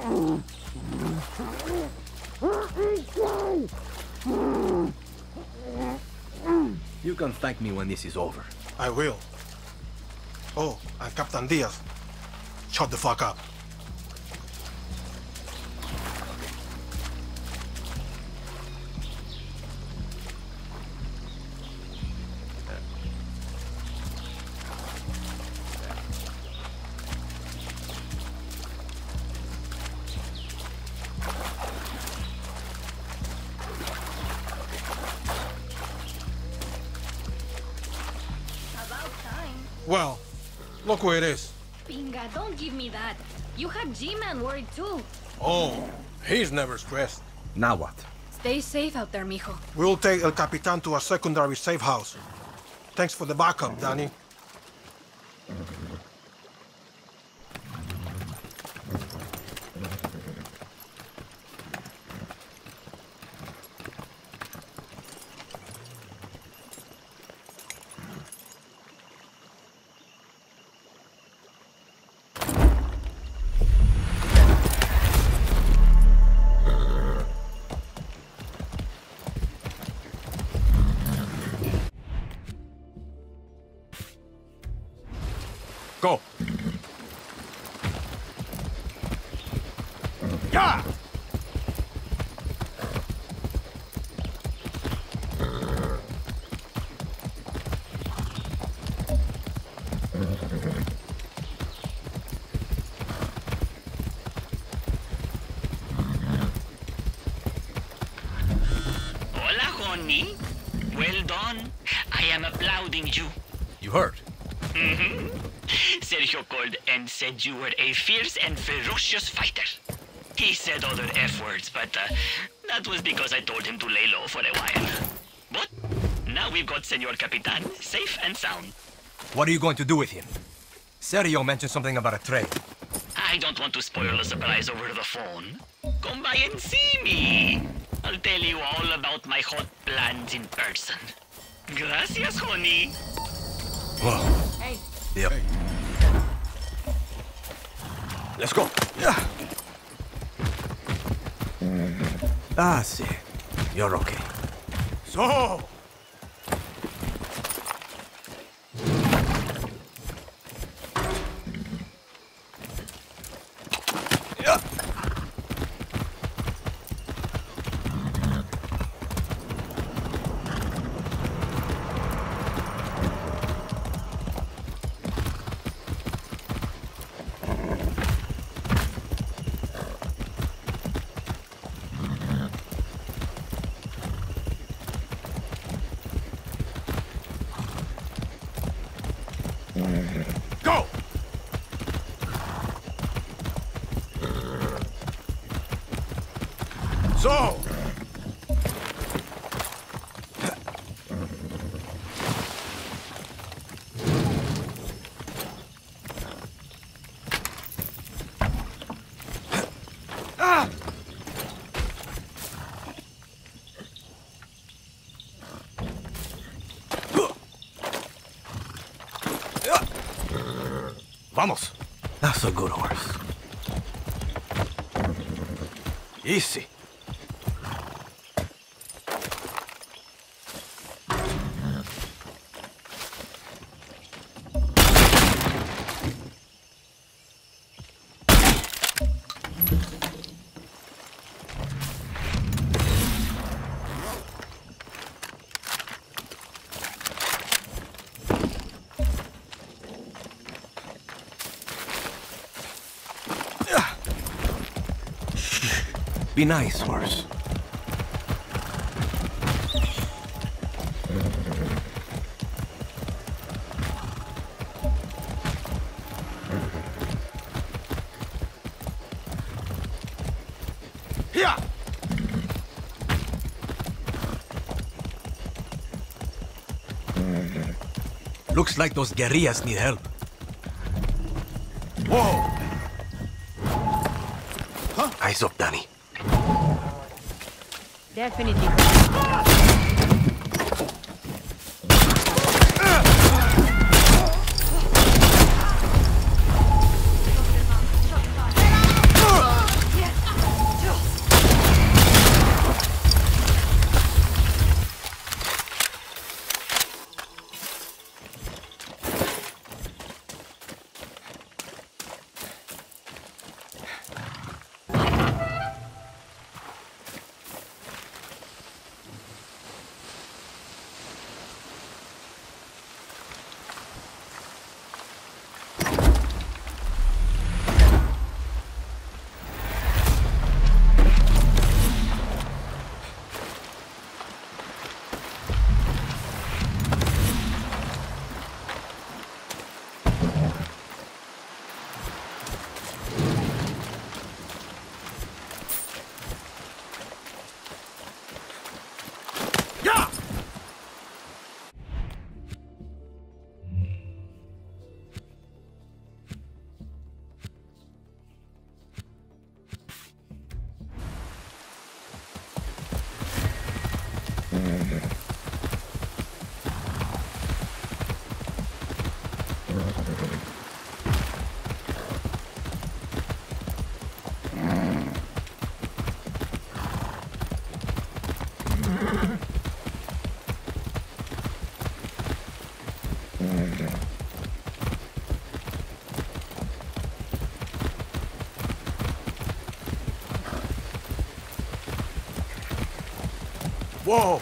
You can thank me when this is over. I will. Oh, and Captain Diaz, shut the fuck up. Well, look where it is. Pinga, don't give me that. You had G-Man worried too. Oh, he's never stressed. Now what? Stay safe out there, mijo. We'll take El Capitan to a secondary safe house. Thanks for the backup, Danny. Go. Yeah! Hola, honey. Well done. I am applauding you. You heard? Mm-hmm. Sergio called and said you were a fierce and ferocious fighter. He said other F words, but that was because I told him to lay low for a while. But now we've got Senor Capitan safe and sound. What are you going to do with him? Sergio mentioned something about a trade. I don't want to spoil the surprise over the phone. Come by and see me. I'll tell you all about my hot plans in person. Gracias, honey. Whoa. Hey. Yep. Hey. Let's go. Yeah. Ah, see. You're okay. So! Yeah. Go! So! Ah! Vamos. That's a good horse. Easy. Be nice, horse. Here! Looks like those guerrillas need help. Whoa! Huh? Eyes up, Danny. Definitely. Whoa!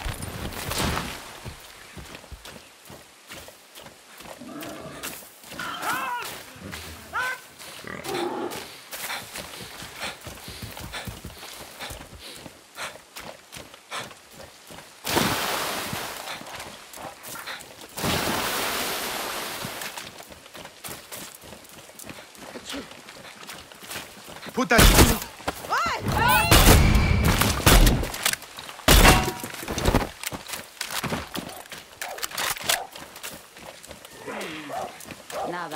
Put that... Nada.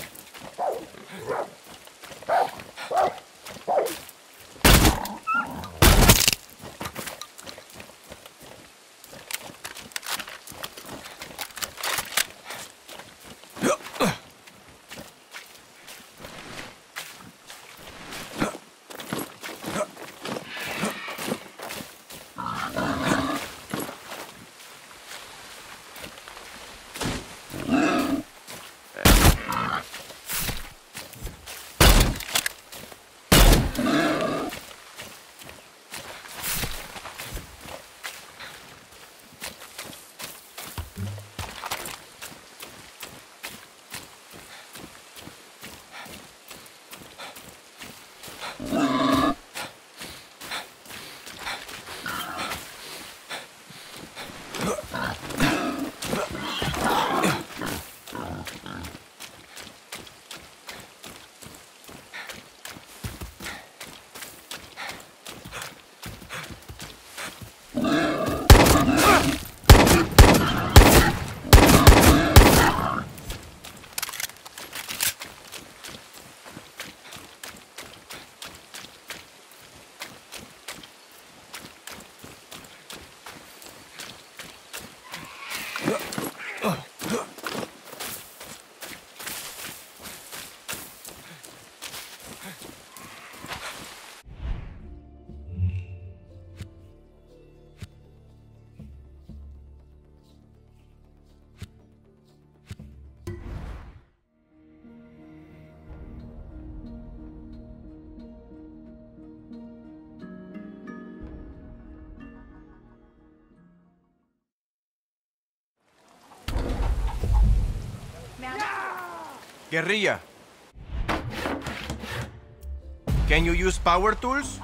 Guerrilla. Can you use power tools?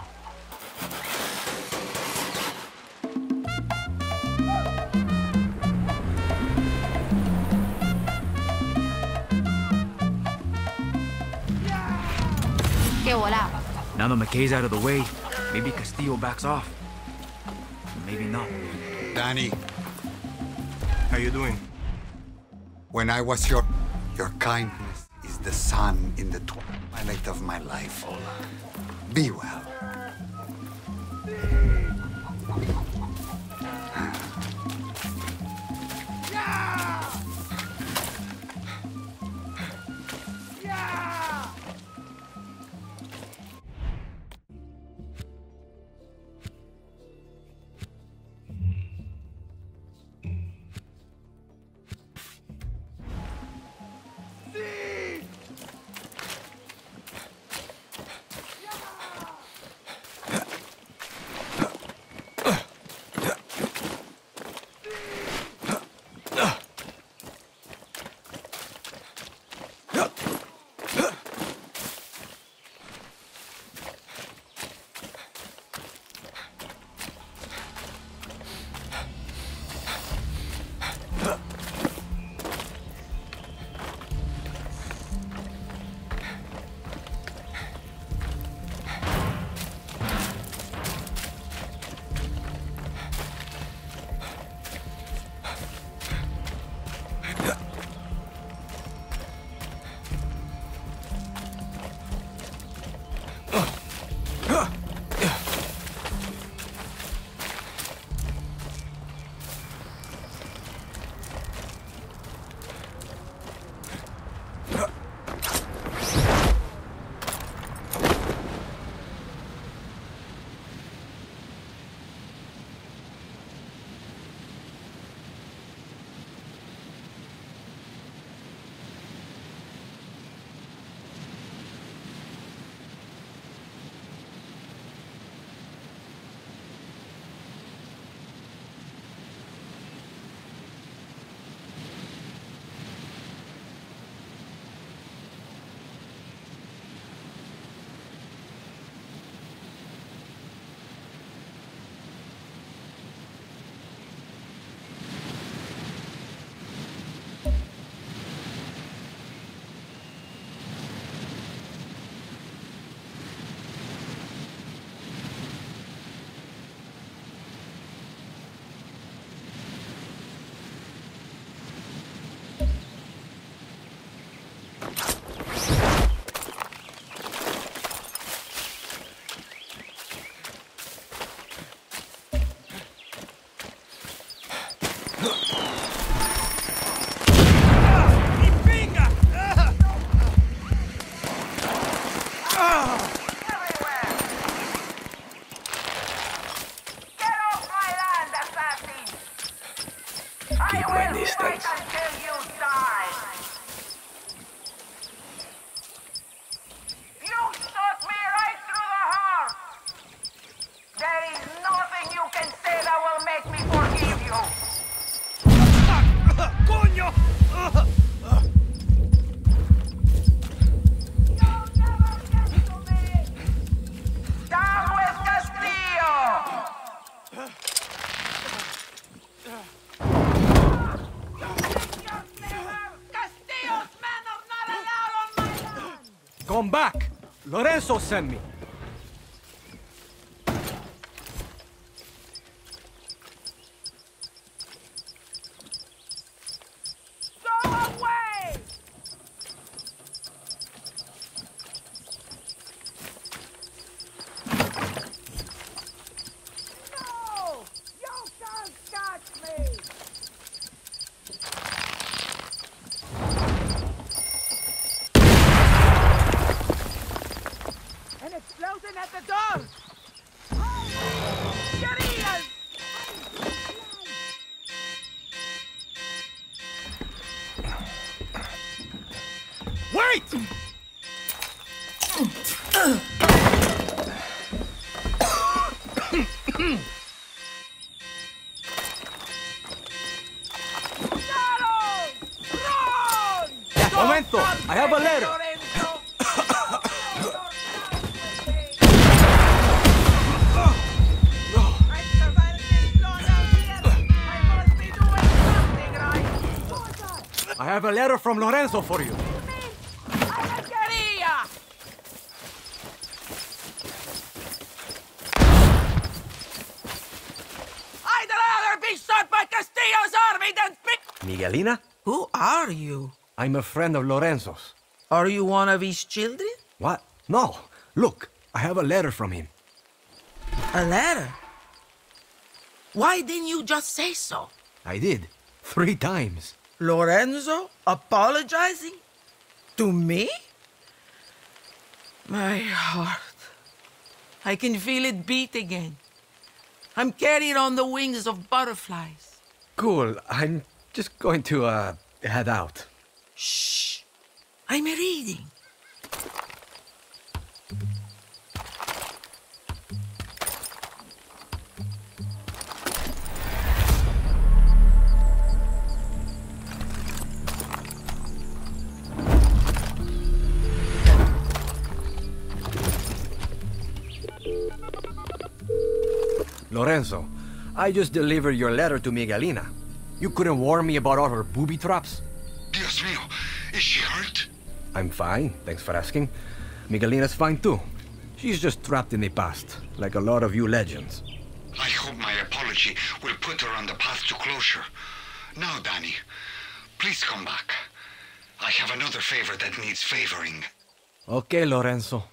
¿Qué volá? Now that McKay's out of the way, maybe Castillo backs off. Maybe not. Danny, How you doing? when I was your kindness is the sun in the twilight of my life. Be well. Keep my distance. Come back! Lorenzo sent me. Momento! I have a letter! I have a letter from Lorenzo for you. I'd rather be shot by Castillo's army than Miguelina? Who are you? I'm a friend of Lorenzo's. Are you one of his children? What? No. Look, I have a letter from him. A letter? Why didn't you just say so? I did. 3 times. Lorenzo apologizing? To me? My heart. I can feel it beat again. I'm carried on the wings of butterflies. Cool. I'm just going to, head out. Shh. I'm reading. Lorenzo, I just delivered your letter to Miguelina. You couldn't warn me about all her booby traps? Dios mío, is she hurt? I'm fine, thanks for asking. Miguelina's fine too. She's just trapped in the past, like a lot of you legends. I hope my apology will put her on the path to closure. Now, Danny, please come back. I have another favor that needs favoring. Okay, Lorenzo.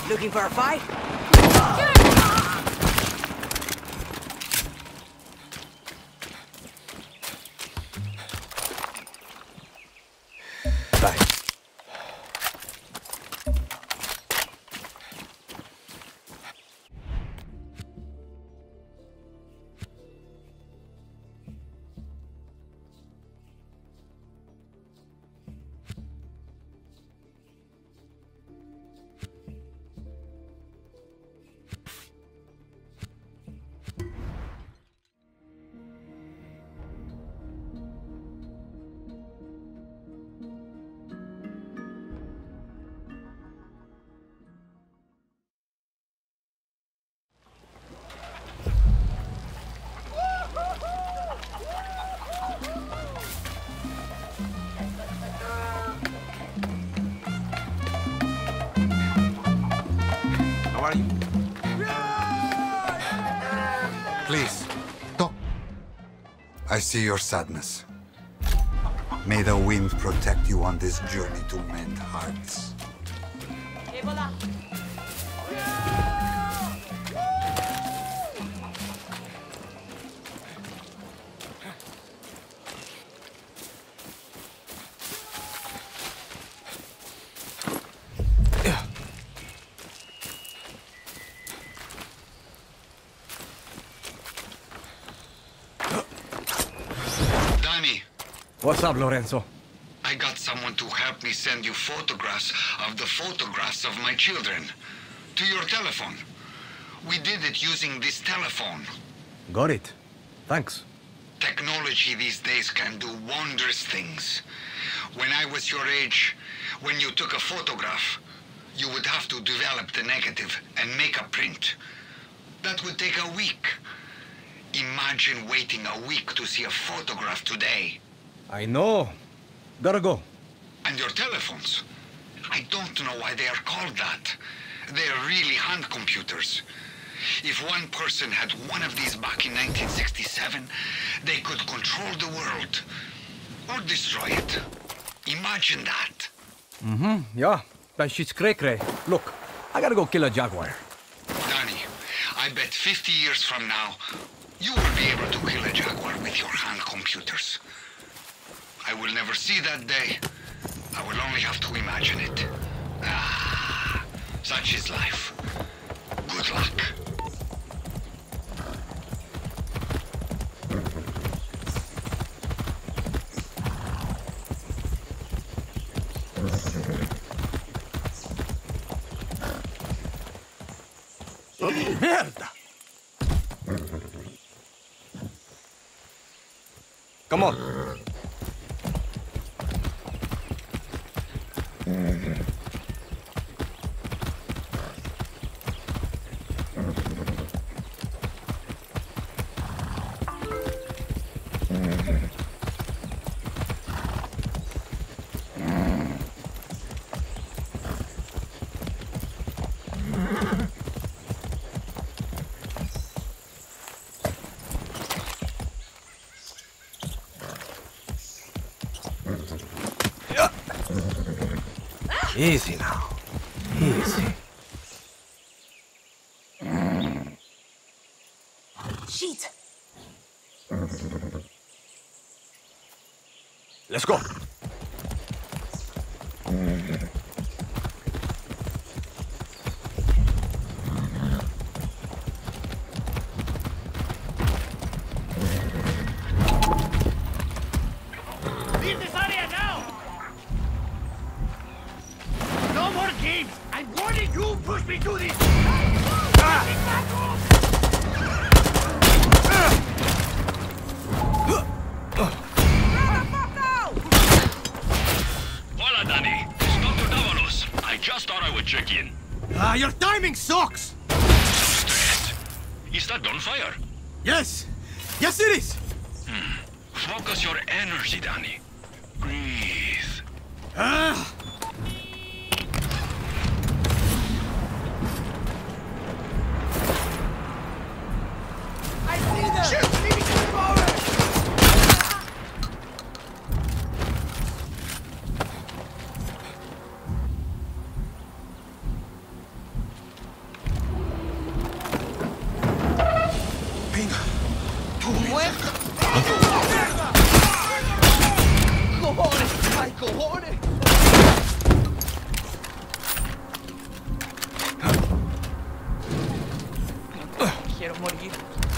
Looking for a fight? How are you? Please, stop. I see your sadness. May the wind protect you on this journey to mend hearts. What's up, Lorenzo? I got someone to help me send you photographs of my children to your telephone. We did it using this telephone. Got it. Thanks. Technology these days can do wondrous things. When I was your age, when you took a photograph, you would have to develop the negative and make a print. That would take a week. Imagine waiting a week to see a photograph today. I know. Gotta go. And your telephones? I don't know why they are called that. They are really hand computers. If one person had one of these back in 1967, they could control the world. Or destroy it. Imagine that. Yeah. That shit's cray-cray. Look, I gotta go kill a jaguar. Danny, I bet 50 years from now, you will be able to kill a jaguar with your hand computers. I will never see that day. I will only have to imagine it. Ah, such is life. Good luck. Mierda! Come on. Easy now. Easy. Shit! Let's go. Leave this area now! No more games! I'm warning you! Push me to this! Hola, Danny. It's Dr. Davalos. I just thought I would check in. Your timing sucks! Is that gunfire? Yes! Yes, it is! Focus your energy, Danny. Breathe. I see them! Shoot! Leave me to the forward! quiero morir.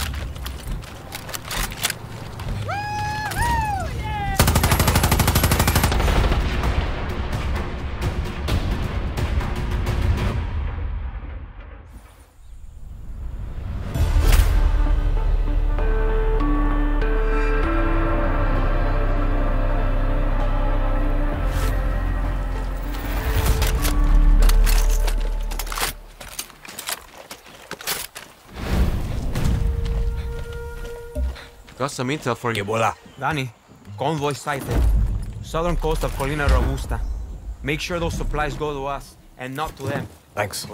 Got some intel for you. Danny, convoy sighted. Southern coast of Colina Robusta. Make sure those supplies go to us, and not to them. Thanks.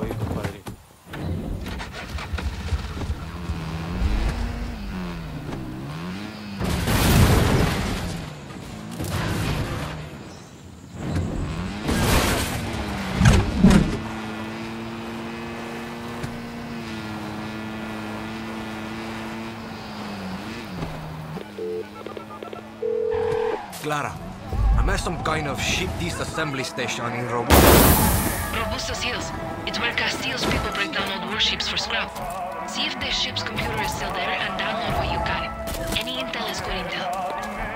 Clara, I'm at some kind of ship disassembly station in Robusta. Robusta's Hills. It's where Castillo's people break down old warships for scrap. See if the ship's computer is still there and download what you got. Any intel is good intel.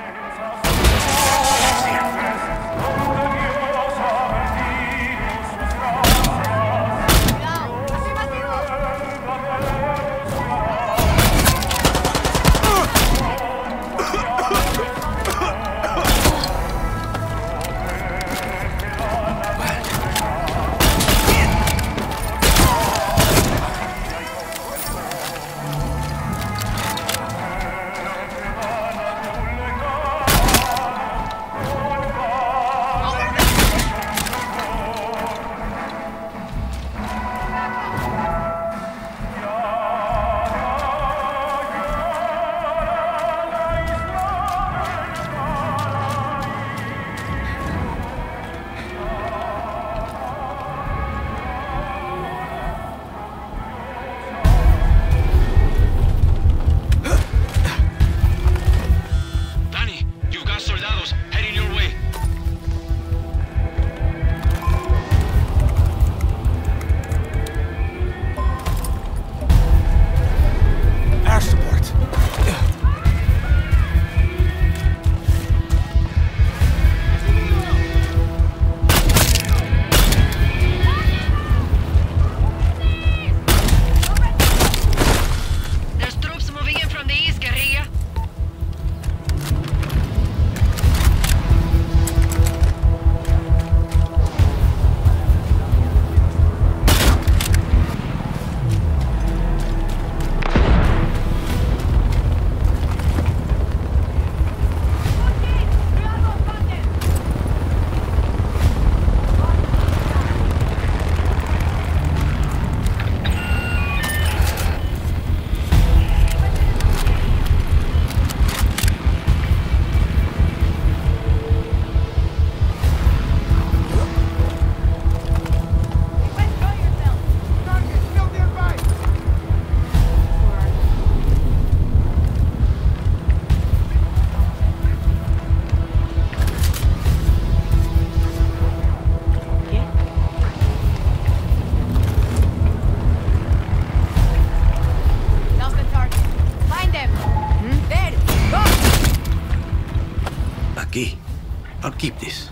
I'll keep this.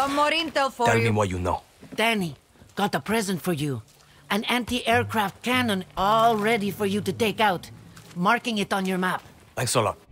Some more intel for Tell you. me what you know. Danny, got a present for you. An anti-aircraft cannon all ready for you to take out. Marking it on your map. Thanks a lot.